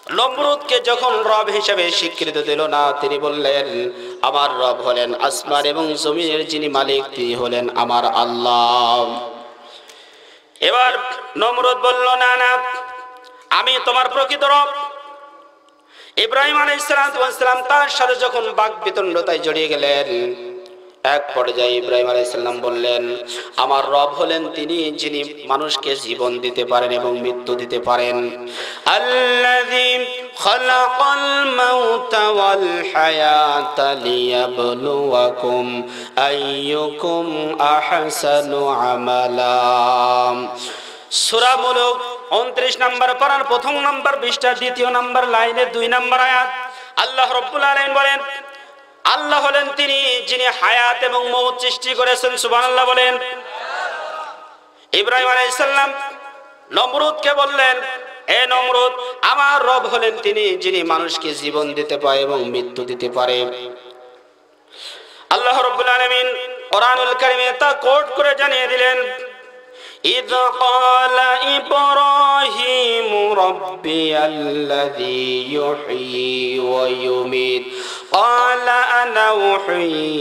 নমরুদকে যখন রব হিসেবে স্বীকৃতি দিল না, তিনি বললেন আমার রব হলেন আসমান এবং জমিনের যিনি মালিক তিনি হলেন আমার আল্লাহ। এবার নমরুদ বলল না না, আমি তোমার প্রকৃত রব। ইব্রাহিম আলাইহিস সালাম তার সাথে যখন বাক বিতণ্ডতায় জড়িয়ে গেলেন, এক পর্যায়ে ইব্রাহিম আলাইহিস সালাম বললেন আমার রব হলেন তিনি যিনি মানুষকে জীবন দিতে পারেন এবং মৃত্যু দিতে পারেন। আল্লাযী খালাকাল মাউতা ওয়াল হায়াতা লিয়াবলুয়াকুম আইয়ুকুম আহসানু আমালা। সূরা মুলক উনত্রিশ নম্বর পারার প্রথম নম্বর পৃষ্ঠা দ্বিতীয় নম্বর লাইনে দুই নম্বর আয়াত। আল্লাহ রাব্বুল আলামিন বলেন আল্লাহ হলেন তিনি যিনি হায়াত এবং মওত সৃষ্টি করেছেন। সুবহানাল্লাহ বলেন। ইব্রাহিম আলাইহিস সালাম নমরুদকে বললেন এ নমরুদ, আমার রব হলেন তিনি যিনি মানুষকে জীবন দিতে পারে এবং মৃত্যু দিতে পারে। আল্লাহ রাব্বুল আলামিন কোরআনুল কারীমে তা কোট করে জানিয়ে দিলেন إذ قال إبراهيم ربي الذي يحيي ويميت قال أنا أحيي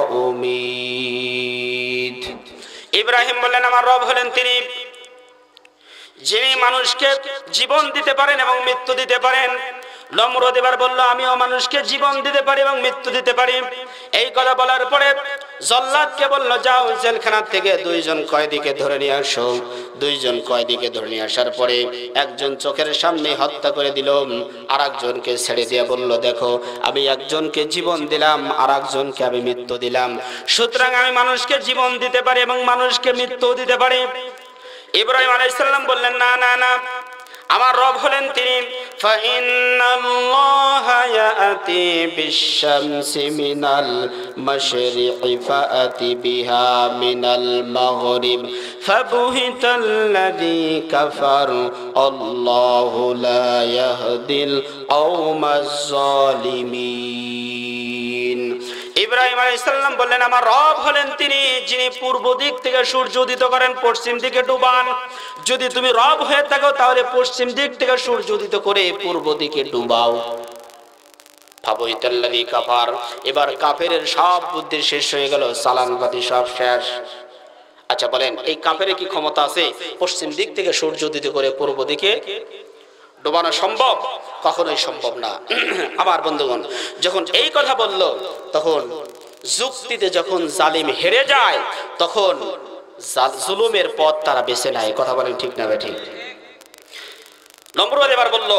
وأميت। ইব্রাহিম বললেন আমার রব হলেন তিনি যিনি মানুষকে জীবন দিতে পারেন এবং মৃত্যু দিতে পারেন। নমরুদ এবার বলল আমিও মানুষকে জীবন দিতে পারি এবং মৃত্যু দিতে পারি। এই কথা বলার পরে জল্লাদকে বলল যাও জেলখানা থেকে দুইজন কয়েদিকে ধরে নিয়ে আসো। দুইজন কয়েদিকে ধরে নিয়ে আসার পরে একজন চোখের সামনে হত্যা করে দিল, আর একজনকে ছেড়ে দিয়ে বলল দেখো আমি একজনকে জীবন দিলাম আর একজনকে আমি মৃত্যু দিলাম, সুতরাং আমি মানুষকে জীবন দিতে পারি এবং মানুষকে মৃত্যু দিতে পারি। ইব্রাহিম আলাইহিস সালাম বললেন না না না, আমার রব হলেন তিনি ফাইন্নাল্লাহা ইয়াতি বিশ-শামসি মিনাল মাশরিকি ফাআতি বিহা মিনাল মাগরিব ফাবুহিতাল্লাযী কাফার আল্লাহু লা ইয়াহদিল কওমাজ জালিমিন। ইব্রাহিম আলাইহিস সালাম বললেন আমার রব হলেন তিনি যিনি পূর্ব দিক থেকে সূর্য উদিত করেন পশ্চিম দিকে ডুবান। যদি তুমি রব হয়ে থাকো তাহলে পশ্চিম দিক থেকে সূর্য উদিত করে পূর্ব দিকে ডুবাও। ফাবুহিতাল্লাযী কাফার, এবার কাফেরের সব বুদ্ধি শেষ হয়ে গেল, চালানবাতি সব শেষ। আচ্ছা বলেন এই কাফেরের কি ক্ষমতা আছে পশ্চিম দিক থেকে সূর্য উদিত করে পূর্ব দিকে ডোবানো সম্ভব? কখনোই সম্ভব না। আমার বন্ধুগণ যখন এই কথা বলল তখন যুক্তিতে যখন জালিম হেরে যায় তখন জুলুমের পথ তারা বেছে নেয়। কথা বলেন ঠিক না ঠিক? নমরুদ এবার বলল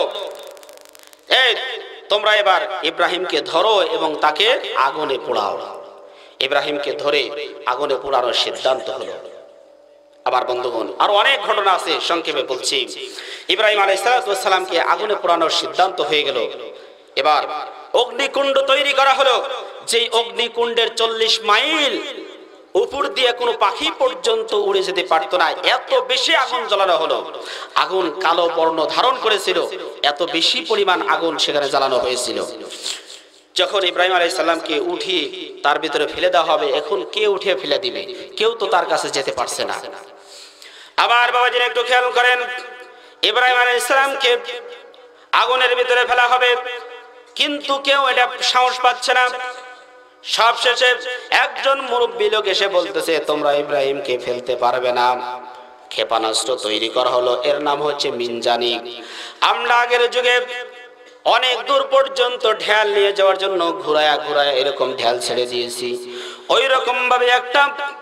এই তোমরা এবার ইব্রাহিমকে ধরো এবং তাকে আগুনে পোড়াও। ইব্রাহিমকে ধরে আগুনে পোড়ানোর সিদ্ধান্ত হলো। আবার বন্ধুগণ আরো অনেক ঘটনা আছে, সংক্ষেপে বলছি। ইব্রাহিম আলাইহিস সালামকে আগুনে পোড়ানোর সিদ্ধান্ত হয়ে গেল। এবার অগ্নিকুণ্ড তৈরি করা হলো, যেই অগ্নিকুণ্ডের চল্লিশ মাইল উপর দিয়ে কোনো পাখি পর্যন্ত উড়ে যেতে পারত না, এত বেশি আগুন জ্বালানো হলো। আগুন কালো বর্ণ ধারণ করেছিল, এত বেশি পরিমাণ আগুন সেখানে জ্বালানো হয়েছিল। যখন ইব্রাহিম আলাইহিস সালামকে উঠিয়ে তার ভিতরে ফেলে দেওয়া হবে, এখন কে উঠিয়ে ফেলে দিবে? কেউ তো তার কাছে যেতে পারছে না। আবার বাবাজি একটু খেয়াল করেন, ইব্রাহিম আলাইহিস সালামকে আগুনের ভিতরে ফেলা হবে কিন্তু কেউ এটা সাহস পাচ্ছে না। সবশেষে একজন মুরব্বী লোক এসে বলতেছে তোমরা ইব্রাহিমকে ফেলতে পারবে না। ক্ষেপণাস্ত্র তৈরি করা হলো, এর নাম হচ্ছে মিনজানিক। আমরা আগের যুগে অনেক দূর পর্যন্ত ঢেল নিয়ে যাওয়ার জন্য ঘুরায়া ঘুরায়া এরকম ঢেল ছেড়ে দিয়েছি, ওই রকম ভাবে একটা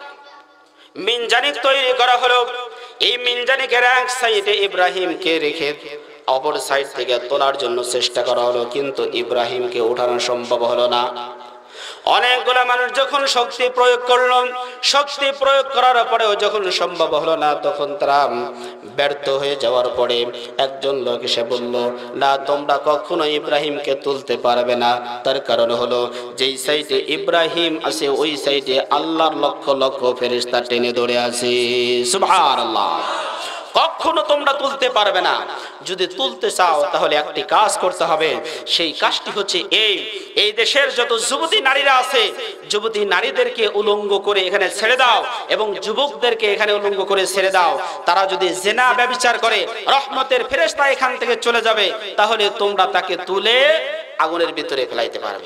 মিনজানিক তৈরি করা হলো। এই মিনজানিকের এক সাইডে ইব্রাহিমকে রেখে অপর সাইড থেকে তোলার জন্য চেষ্টা করা হলো, কিন্তু ইব্রাহিমকে ওঠানো সম্ভব হলো না। অনেকগুলো মানুষ যখন শক্তি প্রয়োগ করলো, শক্তি প্রয়োগ করার পরেও যখন সম্ভব হলো না, তখন তারা ব্যর্থ হয়ে যাওয়ার পরে একজন লোক এসে বলল না তোমরা কখনো ইব্রাহিমকে তুলতে পারবে না। তার কারণ হলো যেই সাইডে ইব্রাহিম আছে ওই সাইডে আল্লাহর লক্ষ লক্ষ ফেরেশতা টেনে ধরে আছে। সুবহানাল্লাহ। কখনো তোমরা তুলতে পারবে না। যদি তুলতে চাও তাহলে একটি কাজ করতে হবে, সেই কাজটি হচ্ছে এই এই দেশের যত যুবতী নারীরা আছে, যুবতী নারীদেরকে উলঙ্গ করে এখানে ছেড়ে দাও এবং যুবকদেরকে এখানে উলঙ্গ করে ছেড়ে দাও। তারা যদি জিনা ব্যভিচার করে রহমতের ফেরেশতা এখান থেকে চলে যাবে, তাহলে তোমরা তাকে তুলে আগুনের ভিতরে ফেলাইতে পারবে।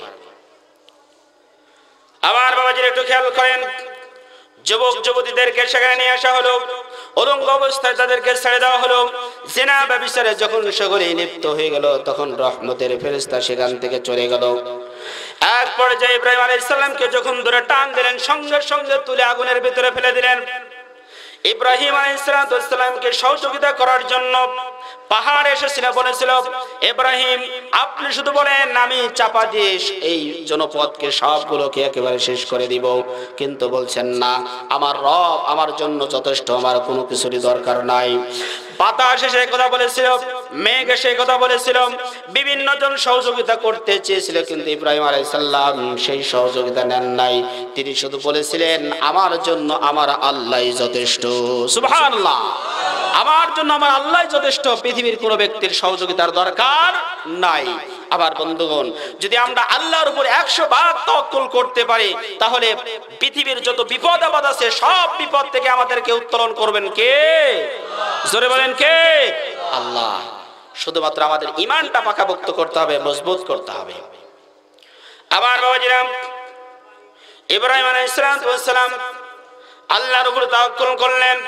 আমার বাবাজিরা একটু খেয়াল করেন, যুবক যুবতীদেরকে সেখানে নিয়ে আসা হলো, উলঙ্গ অবস্থায় তাদেরকে ছেড়ে দেওয়া হলো। জিনা ব্যভিচারে যখন সকলে লিপ্ত হয়ে গেল, তখন রহমতের ফেরেশতা সেখান থেকে চলে গেল। এক পর্যায়ে ইব্রাহিম আলাইহিস সালামকে যখন ধরে টান দিলেন, সঙ্গে সঙ্গে তুলে আগুনের ভিতরে ফেলে দিলেন। ইব্রাহিম আলাইহিস সালামকে সহযোগিতা করার জন্য পাহাড় এসেছিল, বলেছিল ইব্রাহিম আপনি শুধু বলেন আমি চাপা দিয়ে এই জনপদকে সবগুলোকে একেবারে শেষ করে দিব, কিন্তু বলছেন না আমার রব আমার জন্য যথেষ্ট, আমার কোনো কিছুরই দরকার নাই। বাতাস এসে কথা বলেছিল, মেঘ এসে কথা বলেছিল, বিভিন্ন জন সহযোগিতা করতে চেয়েছিল, কিন্তু ইব্রাহিম আলাইহিস সালাম সেই সহযোগিতা নেন নাই। তিনি শুধু বলেছিলেন আমার জন্য আমার আল্লাহই যথেষ্ট। সুবহানাল্লাহ, আমার জন্য আমার আল্লাহই যথেষ্ট, পৃথিবীর কোনো ব্যক্তির সহযোগিতার দরকার নাই। আবার বন্ধুগণ, যদি আমরা আল্লাহর উপর একশো ভাগ তাওয়াক্কুল করতে পারি, তাহলে পৃথিবীর যত বিপদ আপদ আছে সব বিপদ থেকে আমাদেরকে উত্তোলন করবেন কে? জোরে বলেন কে? আল্লাহ। শুধুমাত্র আমাদের ঈমানটা পাকাপোক্ত করতে হবে, মজবুত করতে হবে। আবার বাবাজিরা, ইব্রাহিম আলাইহিস সালাম আল্লাহর উপর তাওয়াক্কুল করলেন।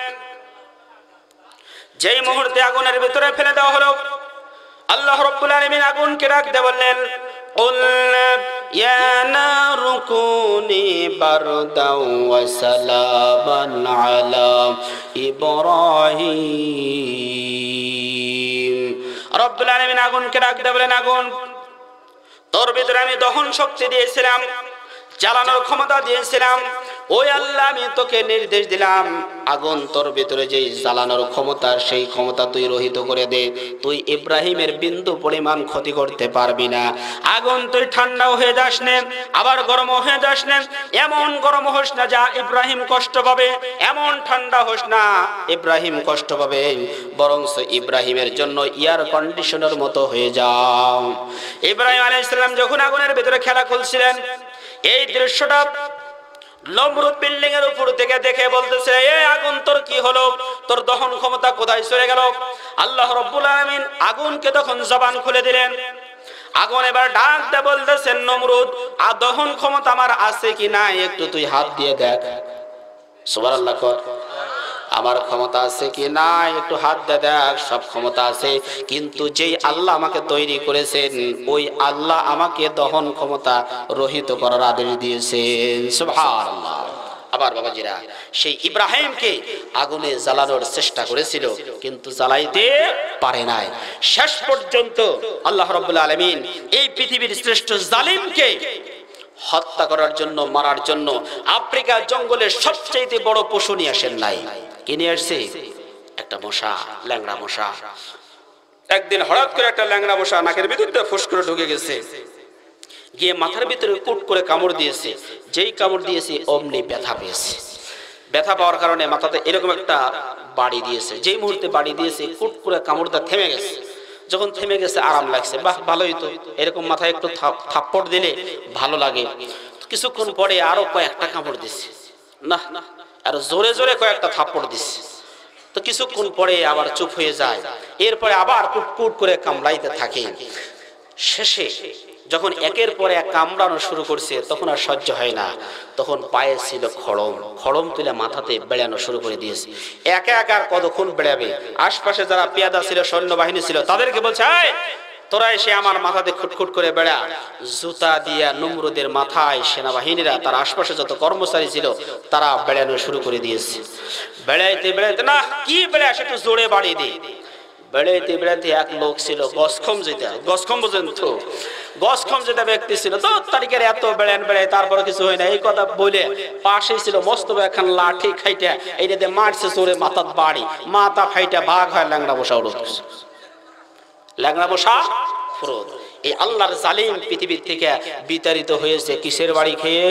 যেই মুহূর্তে আগুনের ভিতরে ফেলে দেওয়া হলো, আল্লাহ রাব্বুল আলামিন আগুনকে ডাকতে বললেন, কুল ইয়া নারু কুনি বারদাও ওয়া সালামান আলা ইব্রাহিম। রাব্বুল আলামিন আগুনকে ডাকতে বললেন, আগুন তোর ভিতরে আমি দহন শক্তি দিয়েছিলাম, জ্বালানোর ক্ষমতা দিয়েছিলাম, ওই আল্লাহ আমি তোকে নির্দেশ দিলাম আগুন তোর ভিতরে যেই জ্বালানোর ক্ষমতা, সেই ক্ষমতা তুই রহিত করে দে। তুই ইব্রাহিমের বিন্দু পরিমাণ ক্ষতি করতে পারবি না। আগুন তুই ঠান্ডাও হয়ে যাস না, আবার গরম হয়ে যাস না। এমন গরম হোস না যা ইব্রাহিম কষ্ট পাবে, এমন ঠান্ডা হোস না ইব্রাহিম কষ্ট পাবে, বরং ইব্রাহিমের জন্য এয়ার কন্ডিশনের মতো হয়ে যাও। ইব্রাহিম আলাইহিস সালাম যখন আগুনের ভিতরে খেলা খেলছিলেন, এই দৃশ্যটা নমরুদ বিল্ডিং এর উপর থেকে দেখে বলতেছে, এই আগুন তোর কি হলো, তোর দহন ক্ষমতা কোথায় চলে গেল? আল্লাহ রাব্বুল আলামিন আগুনকে তখন জবান খুলে দিলেন। আগুন এবার ডাক দিয়ে বলতেছেন, নমরুদ আর দহন ক্ষমতা আমার আছে কি না একটু তুই হাত দিয়ে দেখ। সুবহানাল্লাহ, আমার ক্ষমতা আছে কি না একটু হাত দিয়ে দেখ। সব ক্ষমতা আছে, কিন্তু যেই আল্লাহ আমাকে তৈরি করেছেন ওই আল্লাহ আমাকে দহন ক্ষমতা রহিত করার আদেশ দিয়েছেন। সুবহানাল্লাহ। আবার বাবাজিরা, সেই ইব্রাহিমকে আগুনে জ্বালানোর চেষ্টা করেছিল, কিন্তু জ্বালাইতে পারে নাই। শেষ পর্যন্ত আল্লাহ রাব্বুল আলামিন এই পৃথিবীর শ্রেষ্ঠ জালিমকে হত্যা করার জন্য, মারার জন্য আফ্রিকার জঙ্গলের সবচেয়ে বড় পশু নিয়ে আসেন নাই। কি নিয়ে আসছে? একটা মশা, ল্যাংড়া মশা। একদিন হঠাৎ করে একটা ল্যাংড়া মশা নাকের ভিতরে ফুস করে ঢুকে গেছে, গিয়ে মাথার ভিতরে কুট করে কামড় দিয়েছে। যেই কামড় দিয়েছে অমনি ব্যথা পেয়েছে। ব্যথা পাওয়ার কারণে মাথাতে এরকম একটা বাড়ি দিয়েছে। যেই মুহূর্তে বাড়ি দিয়েছে কুট করে কামড়টা থেমে গেছে। যখন থেমে গেছে আরাম লাগছে, বাহ ভালোই তো, এরকম মাথায় একটু থাপ্পড় দিলে ভালো লাগে। কিছুক্ষণ পরে আরো কয়েকটা কামড় দিচ্ছে, না আর জোরে জোরে কয়েকটা থাপ্পড় দিচ্ছে। তো কিছুক্ষণ পরে আবার চুপ হয়ে যায়, এরপরে আবার কুটকুট করে কামড়াইতে থাকে। শেষে যখন একের পর এক কামড়ানো শুরু করছে তখন আর সহ্য হয় না, তখন পায়ে ছিল খড়ম, খড়ম তুলে মাথাতে বেড়ানো শুরু করে দিয়েছে। একা একা কতক্ষণ বেড়াবে? আশপাশে যারা পেয়াদা ছিল, সৈন্যবাহিনী ছিল, তাদেরকে বলছে, আয় তোরা এসে আমার মাথাতে খুটখুট করে বেড়া। জুতা দিয়া নমরুদের মাথায় সেনাবাহিনীরা, তার আশপাশে যত কর্মচারী ছিল তারা বেড়ানো শুরু করে দিয়েছে। বেড়াইতে বেড়াইতে, না কি বেড়া সেটা জোরে বাড়ি দিয়ে বেড়াইতে বেড়াইতে এক লোক ছিল গসখম যেটা, গসখম বোঝেন তো, গসখম যেটা ব্যক্তি ছিল, তো তারিখের এত বেড়ান বেড়াই তারপরে কিছু হয় না, এই কথা বলে পাশে ছিল মস্ত এখন লাঠি খাইটা এইটাতে মারছে জোরে মাথার বাড়ি, মাথা খাইটা ভাগ হয় ল্যাংড়া বসা উঠে, ল্যাংড়া বসা ফুরত। এই আল্লাহর জালিম পৃথিবীর থেকে বিতাড়িত হয়েছে কিসের বাড়ি খেয়ে?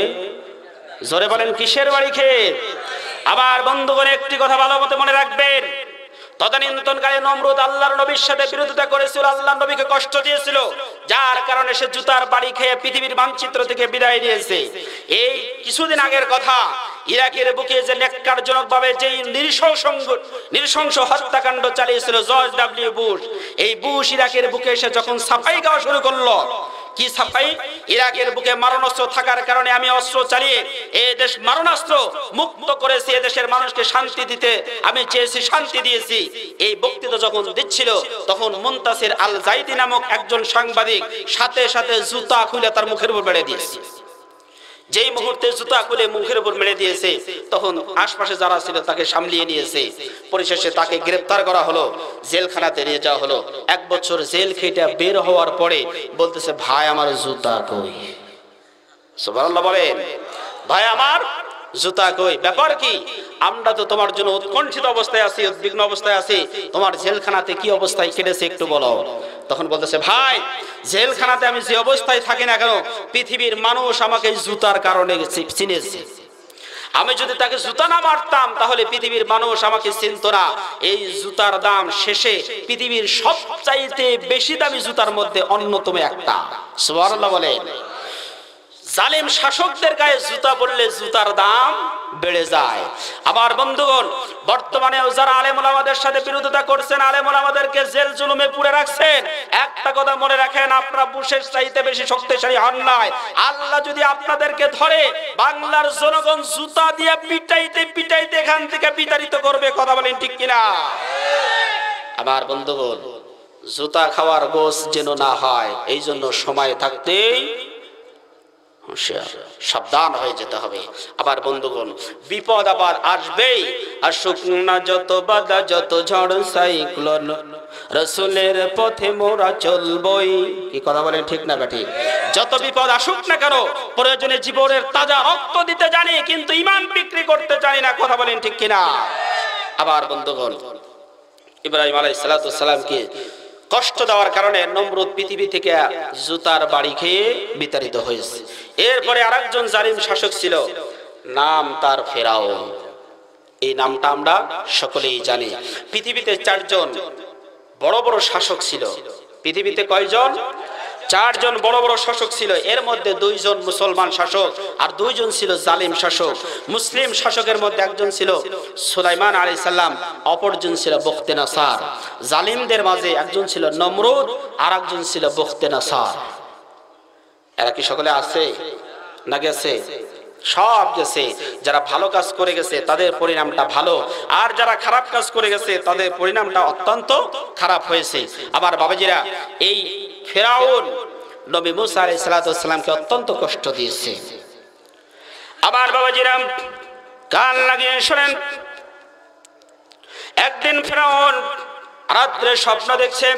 জোরে বলেন কিসের বাড়ি খেয়ে? আবার বন্ধুগণ একটি কথা ভালো মতো মনে রাখবেন, তদানীন্তনকালে নমরুদ আল্লাহর নবীর সাথে বিরোধিতা করেছিল, আল্লাহর নবীকে কষ্ট দিয়েছিল, যার কারণে সে জুতার বাড়ি খেয়ে পৃথিবীর মানচিত্র থেকে বিদায় নিয়েছে। এই কিছুদিন আগের কথা, ইরাকের বুকে যে নেককারজনক ভাবে যেই নৃশংস নৃশংস হত্যাকাণ্ড চালিয়েছিল জর্জ ডাব্লিউ বুশ, এই বুশ ইরাকের বুকে এসে যখন সাফাই গাওয়া শুরু করলো, কি সাফাই? ইরাকের বুকে মারণাস্ত্র থাকার কারণে আমি অস্ত্র চালিয়ে এই দেশ মারণাস্ত্র মুক্ত করেছি, এই দেশের মানুষকে শান্তি দিতে আমি চেয়েছি, শান্তি দিয়েছি। এই বক্তৃতা যখন দিচ্ছিল তখন মুনতাসির আল জাইদি নামক একজন সাংবাদিক সাথে সাথে জুতা খুলে তার মুখের উপর মেরে দিয়েছে। যেই মুহূর্তে জুতা খুলে মুখের উপর মেরে দিয়েছে তখন আশপাশে যারা ছিল তাকে সামলিয়ে নিয়েছে। পরিশেষে তাকে গ্রেফতার করা হলো, জেলখানাতে নিয়ে যাওয়া হলো। এক বছর জেল খেটে বের হওয়ার পরে বলতেছে, ভাই আমার জুতা কই? সুবহানাল্লাহ বলেন, ভাই আমার জুতা কই? ব্যাপার কি? আমরা তো তোমার জন্য উৎকণ্ঠিত অবস্থায় আছি, উদ্বিগ্ন অবস্থায় আছি, তোমার জেলখানাতে কি অবস্থায় কেটেছে একটু বলো। তখন বলতেছে, ভাই জেলখানাতে আমি যে অবস্থায় থাকি না কেন, পৃথিবীর মানুষ আমাকে জুতার কারণে চিনেছে। আমি যদি তাকে জুতা না মারতাম তাহলে পৃথিবীর মানুষ আমাকে চিনত না। এই জুতার দাম শেষে পৃথিবীর সবচাইতে বেশি দামি জুতার মধ্যে অন্যতম একটা। সুবহানাল্লাহ বলেন। জালিম শাসকদের গায়ে জুতা পড়লে জুতার দাম বেড়ে যায়। আমার বন্ধুগণ, বর্তমানে যারা আলেম ওলামাদের সাথে বিরোধিতা করছেন, আলেম ওলামাদেরকে জেল জুলুমে পুরে রাখছেন, একটা কথা মনে রাখেন, আপনারা বুশের চাইতে বেশি শক্তিশালী হন নাই। আল্লাহ যদি আপনাদেরকে ধরে বাংলার জনগণ জুতা দিয়ে পিটাইতে পিটাইতে এখান থেকে বিতাড়িত করবে। কথা বলেন ঠিক কিনা? আমার বন্ধুগণ, জুতা খাওয়ার গোশ যেন না হয়, এই জন্য সময় থাকতেই সাবধান হয়ে যেতে হবে। আবার বন্ধুগণ, বিপদ আবার আসবেই। আসুক না যত বাধা, যত ঝড় সাইক্লোন, রাসূলের পথে মোরা চলবই। কি কথা বলেন ঠিক না বেঠিক? যত বিপদ আসুক না কেন, প্রয়োজনে জীবনের তাজা রক্ত দিতে জানি, কিন্তু ঈমান বিক্রি করতে জানি না। কথা বলেন ঠিক কিনা? আবার বন্ধুগণ, ইব্রাহিম আলাইহিস সালাতু সালামকে কষ্ট দেওয়ার কারণে নমরুদ পৃথিবী থেকে জুতার বাড়ি খেয়ে বিতাড়িত হয়েছে। এরপরে আরেকজন জালিম শাসক ছিল, নাম তার ফেরাউন। এই নামটা আমরা সকলেই জানি। পৃথিবীতে চারজন বড় বড় শাসক ছিল। পৃথিবীতে কয়জন? চারজন বড় বড় শাসক ছিল। এর মধ্যে দুইজন মুসলমান শাসক আর দুইজন ছিল জালিম শাসক। মুসলিম শাসকের মধ্যে একজন ছিল সুলাইমান আলাইহিস সালাম, অপরজন ছিল বখতে নাসার। জালিমদের মাঝে একজন ছিল নমরুদ আর একজন ছিল বখতে নাসার। এরা কি সকলে আছে না গেছে? সব গেছে। যারা ভালো কাজ করে গেছে তাদের পরিণামটা ভালো, আর যারা খারাপ কাজ করে গেছে তাদের পরিণামটা অত্যন্ত খারাপ হয়েছে। আবার বাবাজিরা, এই ফেরাউন নবী মুসা আলাইহিস সালাতু সালামকে অত্যন্ত কষ্ট দিয়েছে। আবার বাবাজিরা কান লাগিয়ে শুনেন, একদিন ফেরাউন রাত্রে স্বপ্ন দেখছে,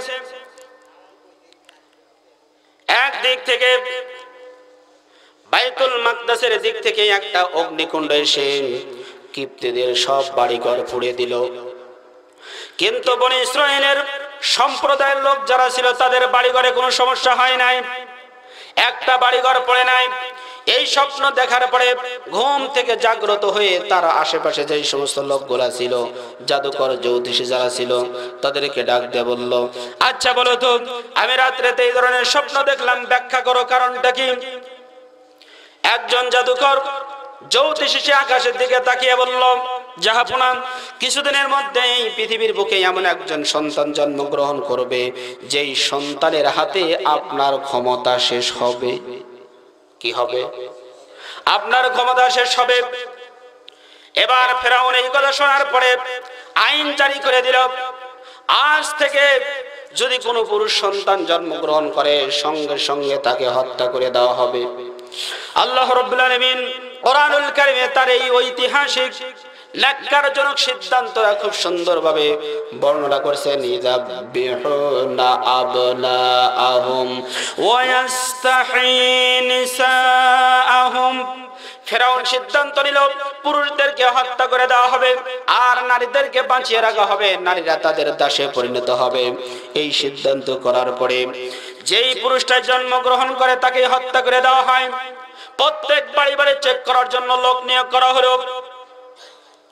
একদিক থেকে বাইতুল মাকদাসের দিক থেকে একটা অগ্নিকুণ্ড এসে কিপ্তিদের সব বাড়িঘর পুড়িয়ে দিল। কিন্তু বনী ইসরাইলের সম্প্রদায়ের লোক যারা ছিল তাদের বাড়িঘরে কোনো সমস্যা হয় নাই, একটা বাড়িঘর পড়ে নাই। এই স্বপ্ন দেখার পরে ঘুম থেকে জাগ্রত হয়ে তার আশেপাশে যে সমস্ত লোকগুলা ছিল, জাদুকর জ্যোতিষী যারা ছিল, তাদেরকে ডাক দিয়ে বলল, আচ্ছা বলো তো, আমি রাত্রেতে এই ধরনের স্বপ্ন দেখলাম, ব্যাখ্যা করো, কারণটা কি? একজন জাদুকর জ্যোতিষী সে আকাশের দিকে তাকিয়ে বলল, জাহাপনা, কিছুদিনের মধ্যেই পৃথিবীর বুকে এমন একজন সন্তান জন্মগ্রহণ করবে যেই সন্তানের হাতে আপনার ক্ষমতা শেষ হবে। কি হবে? আপনার ক্ষমতা শেষ হবে। এবার ফেরাউন এই কথা শোনার পরে আইন জারি করে দিল, আজ থেকে যদি কোনো পুরুষ সন্তান জন্মগ্রহণ করে সঙ্গে সঙ্গে তাকে হত্যা করে দেওয়া হবে। আল্লাহ রাব্বুল আলামিন কোরআনুল কারীমে তার এই ঐতিহাসিক ন্যাক্কারজনক সিদ্ধান্তটা খুব সুন্দরভাবে বর্ণনা করেছেন। ইযাবিহুনা আবনাআহুম ওয়া ইস্তাহীন নিসাআহুম। ফেরাউন সিদ্ধান্ত নিল পুরুষদেরকে হত্যা করে দেওয়া হবে আর নারীদেরকে বাঁচিয়ে রাখা হবে, নারীরা তাদের দাসে পরিণত হবে। এই সিদ্ধান্ত করার পরে যেই পুরুষটা জন্মগ্রহণ করে তাকে হত্যা করে দেওয়া হয়। প্রত্যেক বাড়ি বাড়ি চেক করার জন্য লোক নিয়োগ করা হলো।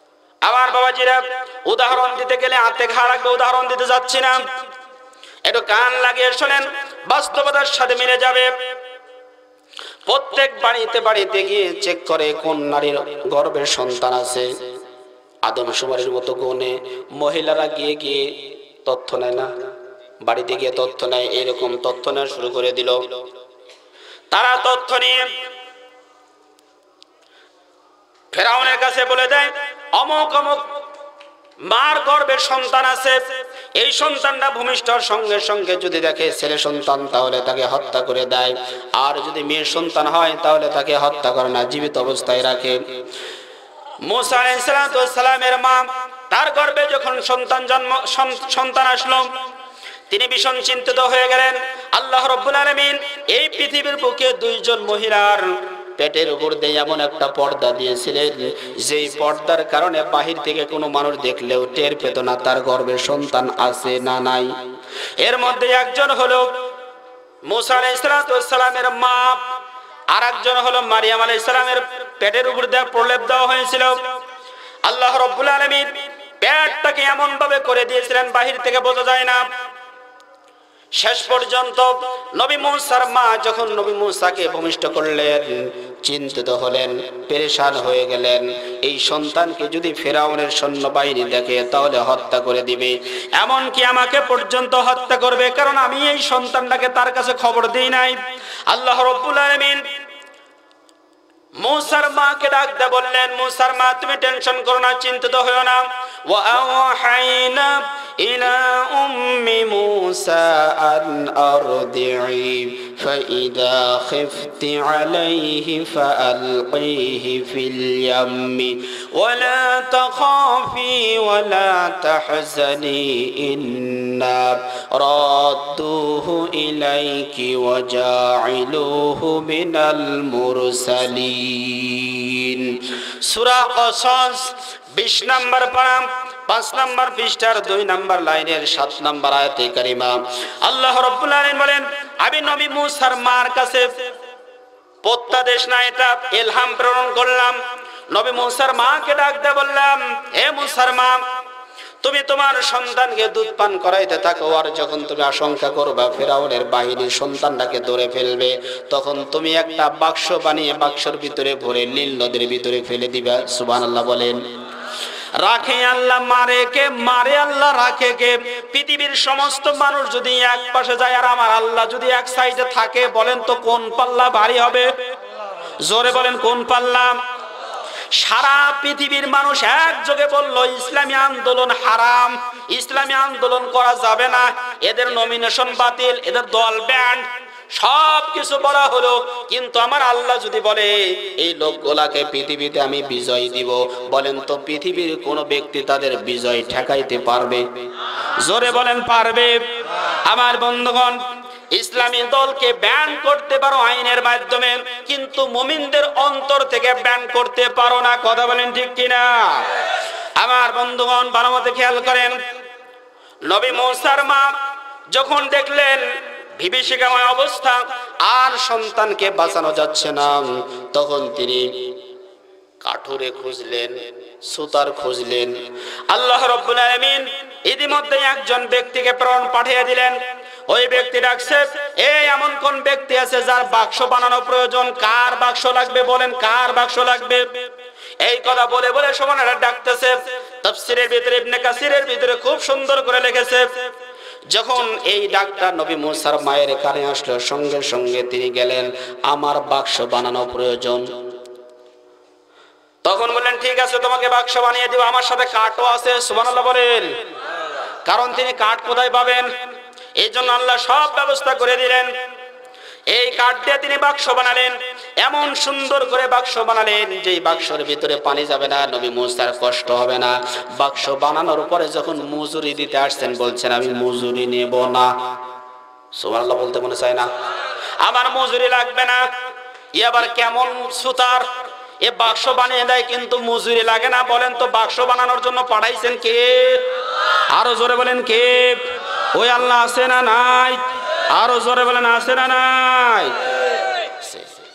আমার বাবাজিরা, উদাহরণ দিতে গেলে হাতে ঘা লাগবে, উদাহরণ দিতে যাচ্ছি না, একটু কান লাগিয়ে শোনেন, বাস্তবতার সাথে মিলে যাবে। প্রত্যেক বাড়িতে বাড়িতে গিয়ে চেক করে কোন নারীর গর্ভের সন্তান আছে। আদমশুমারির মতো গনে মহিলারা গিয়ে গিয়ে তথ্য নেয় না, বাড়িতে গিয়ে তথ্য নেয়। এরকম তথ্য নেওয়া শুরু করে দিল। তারা তথ্য নিয়ে ফেরাউনের কাছে বলে দেয়, অমুক অমুক মার গর্ভের সন্তান আছে, এই সন্তানটা ভূমিষ্ঠর সঙ্গে সঙ্গে যদি দেখে ছেলে সন্তান তাহলে তাকে হত্যা করে দেয়, আর যদি মেয়ের সন্তান হয় তাহলে তাকে হত্যা করে না, জীবিত অবস্থায় রাখে। মুসা আলাইহিস সালামের মা, তার গর্ভে যখন সন্তান জন্ম সন্তান আসলো, তিনি ভীষণ চিন্তিত হয়ে গেলেন। আল্লাহ রাব্বুল আলামিন এই পৃথিবীর বুকে দুইজন মহিলার পেটের উপর দিয়ে এমন একটা পর্দা দিয়েছিলেন, যেই পর্দার কারণে বাহির থেকে কোনো মানুষ দেখলেও টের পেত না তার গর্ভে সন্তান আছে না নাই। এর মধ্যে একজন হলো মুসা আলাইহিস সালামের মা, আর একজন হলো মারিয়াম আলাইহিস সালামের পেটের উপর দিয়ে প্রলেপ দেওয়া হয়েছিল। আল্লাহ রাব্বুল আলামিন পেটটাকে এমন ভাবে করে দিয়েছিলেন বাহির থেকে বোঝা যায় না। শেষ পর্যন্ত নবী মুসার মা যখন নবী মুসাকে ভূমিষ্ঠ করলেন, চিন্তিত হলেন, পেরেশান হয়ে গেলেন। এই সন্তানকে যদি ফেরাউনের সৈন্যবাহিনী দেখে তাহলে হত্যা করে দিবে, এমনকি আমাকে পর্যন্ত হত্যা করবে, কারণ আমি এই সন্তানটাকে তার কাছে খবর দিই নাই। আল্লাহ রাব্বুল আলামিন মুসার মাকে ডাক দিয়ে বললেন, মুসার মা তুমি টেনশন করো না, চিন্তিত হয়ো না। ওয়া আওহাইনা ইলা উম্মি মুসা আন আরদি'i ফাইদা খিফতি আলাইহি ফাআলকিহি ফিল ইয়াম্মি ওয়া লা তাখাফি ওয়া লা তাহজানি ইন্না রাদ্দুহু ইলাইকি ওয়া জা'iলুহু মিনাল মুরসালিন। সূরা কসস বিশ নম্বর পারা, পাঁচ নম্বর পৃষ্ঠার দুই নম্বর লাইনের সাত নম্বর আয়াতে কারিমা আল্লাহ রাব্বুল আলামিন বলেন, আমি নবী মুসার মার কাছে প্রত্যাদেশ না, এটা ইলহাম প্রেরণ করলাম। নবী মুসার মাকে ডাক দিয়ে বললাম, হে মুসার মা, তুমি তোমার সন্তানকে দুধ পান করাইতে থাকো, আর যখন তুমি আশঙ্কা করবা ফেরাউনের বাহিনীর সন্তানটাকে ধরে ফেলবে, তখন তুমি একটা বাক্স বানিয়ে বাক্সের ভিতরে ভরে নীল নদীর ভিতরে ফেলে দিবা। সুবহানাল্লাহ বলেন। রাখে আল্লাহ, মারে কে? মারে আল্লাহ, রাখে কে? পৃথিবীর সমস্ত মানুষ যদি এক পাশে যায় আর আমার আল্লাহ যদি এক সাইডে থাকে, বলেন তো কোন পাল্লা ভারী হবে? জোরে বলেন কোন পাল্লা? সারা পৃথিবীর মানুষ একযোগে বলল ইসলামী আন্দোলন হারাম, ইসলামী আন্দোলন করা যাবে না, এদের নমিনেশন বাতিল, এদের দল ব্যান্ড, সব কিছু বলা হলো, কিন্তু আমার আল্লাহ যদি বলে এই লোকগুলাকে পৃথিবীতে আমি বিজয় দিব, বলেন তো পৃথিবীর কোন ব্যক্তি তাদের বিজয় ঠেকাইতে পারবে? জোরে বলেন পারবে? আমার বন্ধুগণ, ইসলামী দলকে ব্যান করতে পারো আইনের মাধ্যমে, কিন্তু মুমিনদের অন্তর থেকে ব্যান করতে পারো না। কথা বলেন ঠিক কিনা? আমার বন্ধুগণ ভালো মতো খেয়াল করেন, নবী মুসার মা যখন দেখলেন বিভীষিকাময় অবস্থা আর সন্তানকে বাঁচানো যাচ্ছে না, তখন তিনি কাঠুরে খুঁজলেন, সুতার খুঁজলেন। আল্লাহ রাব্বুল আলামিন ইতিমধ্যে একজন ব্যক্তিকে প্রেরণ পাঠিয়ে দিলেন। ওই ব্যক্তি ডাকছে, এই এমন কোন ব্যক্তি আছে যার বাক্স বানানো প্রয়োজন? কার বাক্স লাগবে বলেন, কার বাক্স লাগবে? এই কথা বলে বলে সমানেরা ডাকতেছে। তাফসীরের ভিতরে ইবনে কাসিরের ভিতরে খুব সুন্দর করে লিখেছে, যখন এই ডাকটা নবী মুসার মায়ের কানে আসলো, সঙ্গে সঙ্গে তিনি গেলেন, আমার বাক্স বানানো প্রয়োজন। তখন বললেন, ঠিক আছে তোমাকে বাক্স বানিয়ে দিব, আমার সাথে কাঠও আছে। সুবহানাল্লাহ বলেন। কারণ তিনি কাঠ কোথায় পাবেন? এই জন্য আল্লাহ সব ব্যবস্থা করে দিলেন। এই কাঠ দিয়ে তিনি বাক্স বানালেন, এমন সুন্দর করে বাক্স বানালেন যে বাক্সের ভিতরে পানি যাবে না, নবী মুসার কষ্ট হবে না। বাক্স বানানোর পরে যখন মজুরি দিতে আসছেন, বলছেন আমি মজুরি নেব না। সুবহানাল্লাহ বলতে মনে চায় না? আমার মজুরি লাগবে না। ই আবার কেমন সুতার, এ বাক্স বানিয়ে দেয় কিন্তু মজুরি লাগে না। বলেন তো বাক্স বানানোর জন্য পাঠাইছেন কে? আরো জোরে বলেন কে? ওই আল্লাহ আছে না নাই? আরো জোরে বলেন আছে না নাই?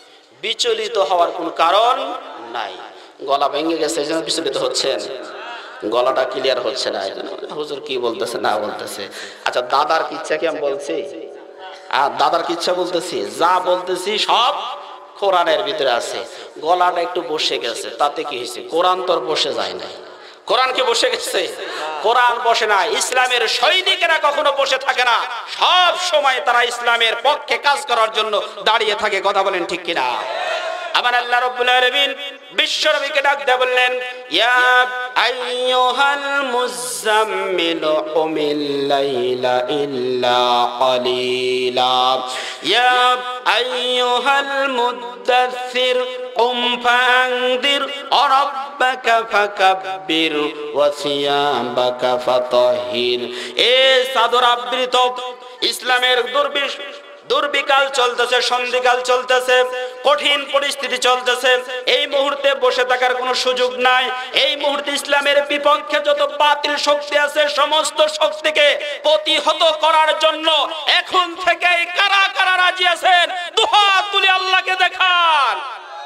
বিচলিত হওয়ার কোন কারণ নাই। গলা ভেঙে গেছে এই জন্য বিচলিত হচ্ছেন? গলাটা ক্লিয়ার হচ্ছে না, হুজুর কি বলতেছে না বলতেছে। আচ্ছা দাদার কিচ্ছা কি আমি বলছি? আর দাদার কিচ্ছা বলতেছি, যা বলতেছি সব কোরআনের ভিতরে আছে। গলাটা একটু বসে গেছে, তাতে কি হয়েছে? কোরআন তো বসে যায় না। কোরআন কি বসে গেছে? কোরআন বসে না। ইসলামের সৈনিকেরা কখনো বসে থাকে না, সব সময় তারা ইসলামের পক্ষে কাজ করার জন্য দাঁড়িয়ে থাকে। কথা বলেন ঠিক কিনা? আমার আল্লাহ রাব্বুল আলামিন বিশ্বনবীকে ডাক দিয়ে বললেন, ইয়া আইয়ুহাল মুযাম্মিল কুমিল লাইলা ইল্লা কালিলা ইয়া আইয়ুহাল মুদ্দাথির কুম ফাআনদির রাব্বাকা ফাকাব্বির ওয়া সিয়াবাকা ফাতাহির। এ সাদর আবৃত ইসলামের দুর্বিশ দুর্বিকাল চলতেছে, সন্ধিকাল চলতেছে, কঠিন পরিস্থিতি চলতেছে। এই মুহূর্তে বসে থাকার কোনো সুযোগ নাই। এই মুহূর্তে ইসলামের বিপক্ষে যত বাতিল শক্তি আছে সমস্ত শক্তিকে প্রতিহত করার জন্য এখন থেকে কারা কারা রাজি আছেন দুহাত তুলে আল্লাহকে দেখান।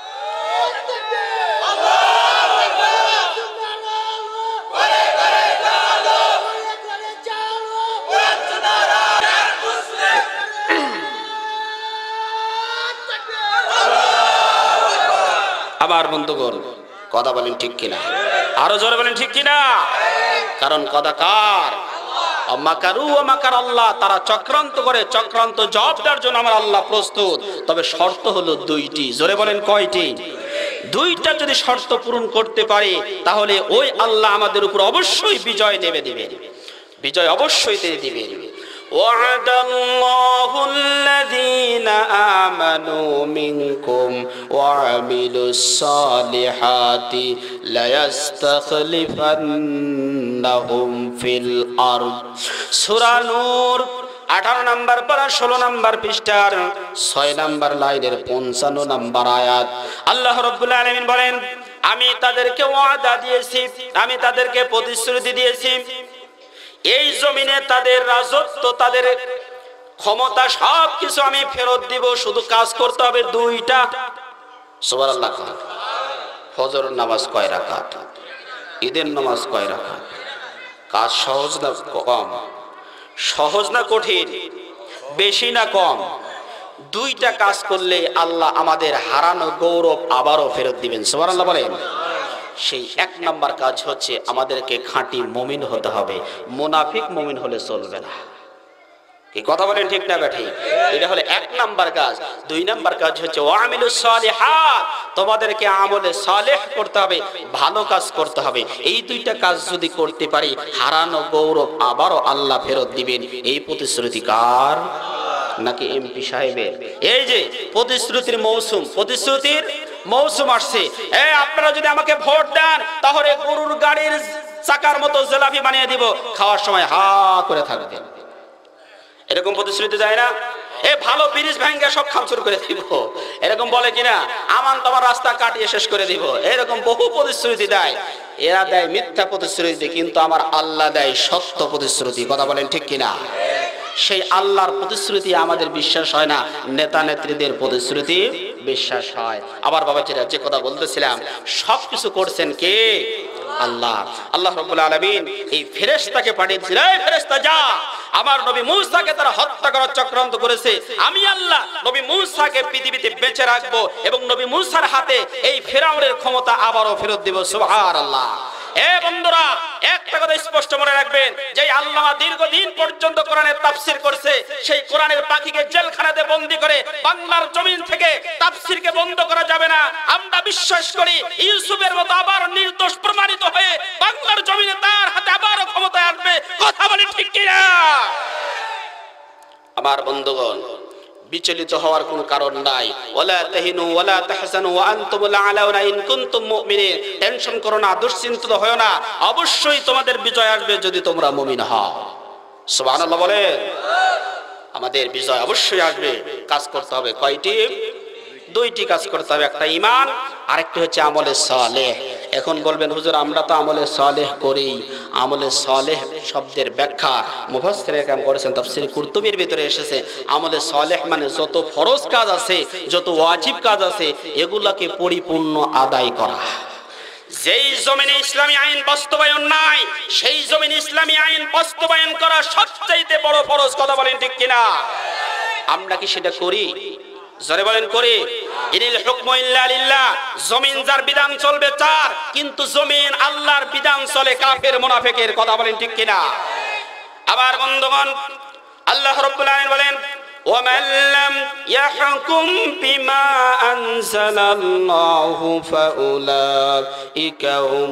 আবার বন্ধুগণ কথা বলেন ঠিক কিনা? আরো জোরে বলেন ঠিক কিনা? কারণ কথা কার? মাকারু ওয়া মাকার আল্লাহ। তারা চক্রান্ত করে, চক্রান্ত জবাব দেওয়ার জন্য আমার আল্লাহ প্রস্তুত। তবে শর্ত হলো দুইটি। জোরে বলেন কয়টি? দুইটা যদি শর্ত পূরণ করতে পারে তাহলে ওই আল্লাহ আমাদের উপর অবশ্যই বিজয় নেবে দিবেন, বিজয় অবশ্যই তিনি দিবেন। وعد الله الذين آمنوا منكم وعملوا الصالحات ليستخلفنهم في الأرض। সূরা নূর আঠারো নম্বর পারা ষোলো নম্বর পৃষ্ঠার ছয় নম্বর লাইনের পঞ্চান্ন নম্বর আয়াত। আল্লাহ রাব্বুল আলামিন বলেন, আমি তাদেরকে ওয়াদা দিয়েছি, আমি তাদেরকে প্রতিশ্রুতি দিয়েছি, এই জমিনে তাদের রাজত্ব, তাদের ক্ষমতা সবকিছু আমি ফেরত দিব। শুধু কাজ করতে হবে দুইটা। সুবহানাল্লাহ। ফজরের নামাজ কয় রাকাত? ঈদের নামাজ কয় রাকাত? কাজ সহজ না কম? সহজ না কঠিন? বেশি না কম? দুইটা কাজ করলে আল্লাহ আমাদের হারানো গৌরব আবারও ফেরত দিবেন। সুবহানাল্লাহ বলেন। সেই এক নাম্বার কাজ হচ্ছে আমাদেরকে খাঁটি মুমিন হতে হবে। মুনাফিক মুমিন হলে চলবে না। কি কথা বলেন ঠিক না বেঠি? এটা হলো এক নাম্বার কাজ। দুই নাম্বার কাজ হচ্ছে ওয়ামিলুস সালিহাত। তোমাদেরকে আমলে সালেহ করতে হবে, ভালো কাজ করতে হবে। এই দুইটা কাজ যদি করতে পারি হারানো গৌরব আবারও আল্লাহ ফেরত দিবেন। এই প্রতিশ্রুতি কার? নাকি এমপি সাহেবের? এই যে প্রতিশ্রুতির মৌসুম, প্রতিশ্রুতির মৌসুম আসছে। এই আপনারা যদি আমাকে ভোট দেন তাহলে গরুর গাড়ির চাকার মতো জিলাপি বানিয়ে দিব, খাওয়ার সময় হা করে থাকবেন। এরকম প্রতিশ্রুতি যায় না? এ ভালো ব্রিজ ভাঙ্গা সব খামচুর করে দিব, এরকম বলে কিনা? আমান তোমার রাস্তা কাটিয়ে শেষ করে দিব, এরকম বহু প্রতিশ্রুতি দেয়। এরা দেয় মিথ্যা প্রতিশ্রুতি, কিন্তু আমার আল্লাহ দেয় সত্য প্রতিশ্রুতি। কথা বলেন ঠিক কিনা? সেই আল্লাহর প্রতিশ্রুতি আমাদের বিশ্বাস হয় না, নেতা নেত্রীদের প্রতিশ্রুতি বিশ্বাস হয়। আবার বাবাজিরা যে কথা বলতেছিলাম, সবকিছু করছেন কে? আল্লাহ। আল্লাহ রাব্বুল আলামিন এই ফেরেশতাকে পাঠিয়েছিলেন, এই ফেরেশতা যা আমার নবী মূসাকে তারা হত্যা করার চক্রান্ত করেছে, আমি আল্লাহ নবী মূসাকে পৃথিবীতে বেঁচে রাখবো এবং নবী মূসার হাতে এই ফেরাউনের ক্ষমতা আবারও ফেরত দিব। সুবহানাল্লাহ। এ বন্ধুরা, একটা কথা স্পষ্ট মনে রাখবেন, যে আল্লাহ দীর্ঘদিন পর্যন্ত কোরআনের তাফসীর করছে, সেই কোরআনের পাখিকে জেলখানাতে বন্দী করে বাংলার জমিন থেকে তাফসীরকে বন্ধ করা যাবে না। আমরা বিশ্বাস করি ইউসুফের মতো আবার নির্দোষ প্রমাণিত হয়ে বাংলার জমিনে তার হাতে আবারও ক্ষমতা আসবে। কথা বলি ঠিক কিনা? আমার বন্ধুগণ, বিচলিত হওয়ার কোনো কারণ নাই। ওয়ালা তাহিনু ওয়ালা তাহজানু ওয়া আনতুমুল আলাউনা ইন কুনতুম মুমিনিন। টেনশন করো না, দুশ্চিন্তিত হয়ো না, অবশ্যই তোমাদের বিজয় আসবে যদি তোমরা মুমিন হও। সুবহানাল্লাহ বলেন। আমাদের বিজয় অবশ্যই আসবে। কাজ করতে হবে কয়টি? দুইটি কাজ করতে হবে। একটা ঈমান, আরেকটি হচ্ছে আমলে সালেহ। এখন বলবেন হুজুর আমরা তো আমলে সালেহ করি। আমলে সালেহ শব্দের ব্যাখ্যা মুফাসসিরে কেরাম করেছেন, তাফসীর কুরতুবীর ভিতরে এসেছে, আমলে সালেহ মানে যত ফরজ কাজ আছে, যত ওয়াজিব কাজ আছে, এগুলাকে পরিপূর্ণ আদায় করা। যেই জমিনে ইসলামী আইন বাস্তবায়ন নাই সেই জমিনে ইসলামী আইন বাস্তবায়ন করা সবচাইতে বড় ফরজ। কথা বলেন ঠিক কিনা? আমরা কি সেটা করি? জোরে বলেন করি? ইনিল হুকমু ইল্লা লিল্লাহ। জমিন যার বিধান চলবে তার, কিন্তু জমিন আল্লাহর বিধান চলে কাফের মুনাফিকের। কথা বলেন ঠিক কিনা? আবার বন্ধুগণ, আল্লাহ রাব্বুল আলামিন বলেন وَمَن لَّمْ يَحْكُم بِمَا أَنزَلَ اللَّهُ فَأُولَٰئِكَ هُمُ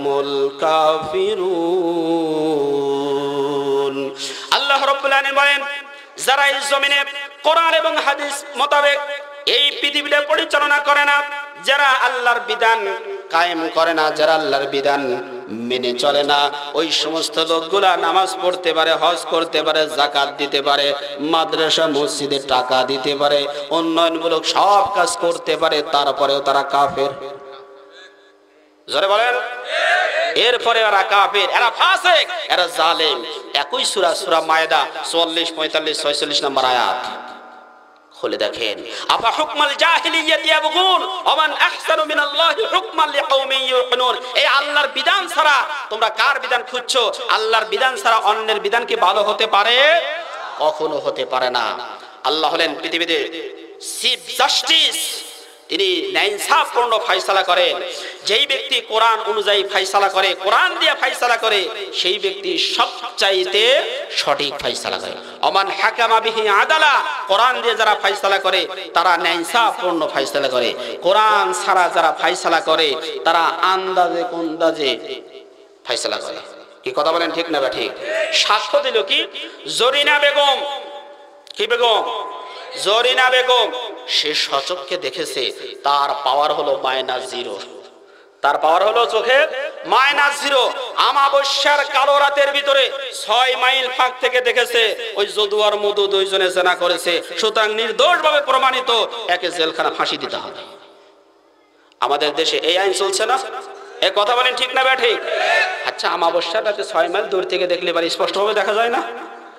الْكَافِرُونَ। আল্লাহ রাব্বুল আলামিন বলেন, যারা এই জমিনে কোরআন এবং হাদিস মোতাবেক এই পৃথিবীটা পরিচালনা করে না, যারা আল্লাহর বিধান কায়েম করে না, যারা আল্লাহর বিধান মেনে চলে না, ওই সমস্ত লোকগুলা নামাজ পড়তে পারে, হজ করতে পারে, যাকাত দিতে পারে, মাদ্রাসা মসজিদে টাকা দিতে পারে, উন্নয়নমূলক সব কাজ করতে পারে, তারপরেও তারা কাফের। জোরে বলেন। এরপরে এরা কাফের, এরা ফাসিক, এরা জালেম। একই সূরা সূরা মায়েদা চুয়াল্লিশ, পঁয়তাল্লিশ, ছয়চল্লিশ নম্বর আয়াত খুলে দেখেন। আফা হুকমাল জাহিলিয়াতি ইয়াবগুন ওমান আহসানু মিনাল্লাহি হুকমান লিকাওমিন ইউকিনুন। এই আল্লাহর বিধান ছাড়া তোমরা কার বিধান খুঁজছো? আল্লাহর বিধান ছাড়া অন্যের বিধান কি ভালো হতে পারে? কখনো হতে পারে না। আল্লাহ হলেন পৃথিবীতে চিফ জাস্টিস, তিনি ন্যায়ইনসাফপূর্ণ ফয়সালা করেন। যেই ব্যক্তি কোরআন অনুযায়ী ফয়সালা করে, কোরআন দিয়ে ফয়সালা করে, সেই ব্যক্তি সবচাইতে সঠিক ফয়সালা করে। ওমান হাকামা বিহি আদালা, কোরআন দিয়ে যারা ফয়সালা করে তারা ন্যায়ইনসাফপূর্ণ ফয়সালা করে। কোরআন ছাড়া যারা ফয়সালা করে তারা আন্দাজে কোন্দাজে ফয়সালা করে। কি কথা বলেন ঠিক না? বা ঠিক। সাক্ষ্য দিল কি? জরিনা বেগম। কি বেগম? জরিনা বেগম। সে সচক্ষে দেখেছে তার পাওয়ার হলো মাইনাস জিরো। তার পাওয়ার হলো চোখে মাইনাস জিরো। আমাবস্যার কালো রাতের ভিতরে ছয় মাইল ফাঁক থেকে দেখেছে ওই যদু আর মধু দুইজনে জেনা করেছে, সুতরাং নির্দোষভাবে প্রমাণিত, একে জেলখানা ফাঁসি দিতে হবে। আমাদের দেশে এই আইন চলছে না? এ কথা বলেন ঠিক না? ব্যাঠি। আচ্ছা, আমাবস্যার রাতে ছয় মাইল দূর থেকে দেখলে এবার স্পষ্টভাবে দেখা যায় না?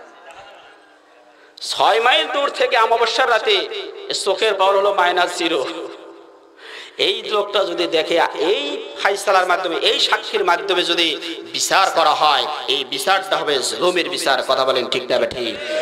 ছয় মাইল দূর থেকে আমাবস্যার রাতে চোখের পাওয়ার হলো মাইনাস জিরো। এই লোকটা যদি দেখে, এই ফাইসালার মাধ্যমে, এই সাক্ষীর মাধ্যমে যদি বিচার করা হয়, এই বিচারটা হবে জুলুমের বিচার। কথা বলেন ঠিক না? ঠিক।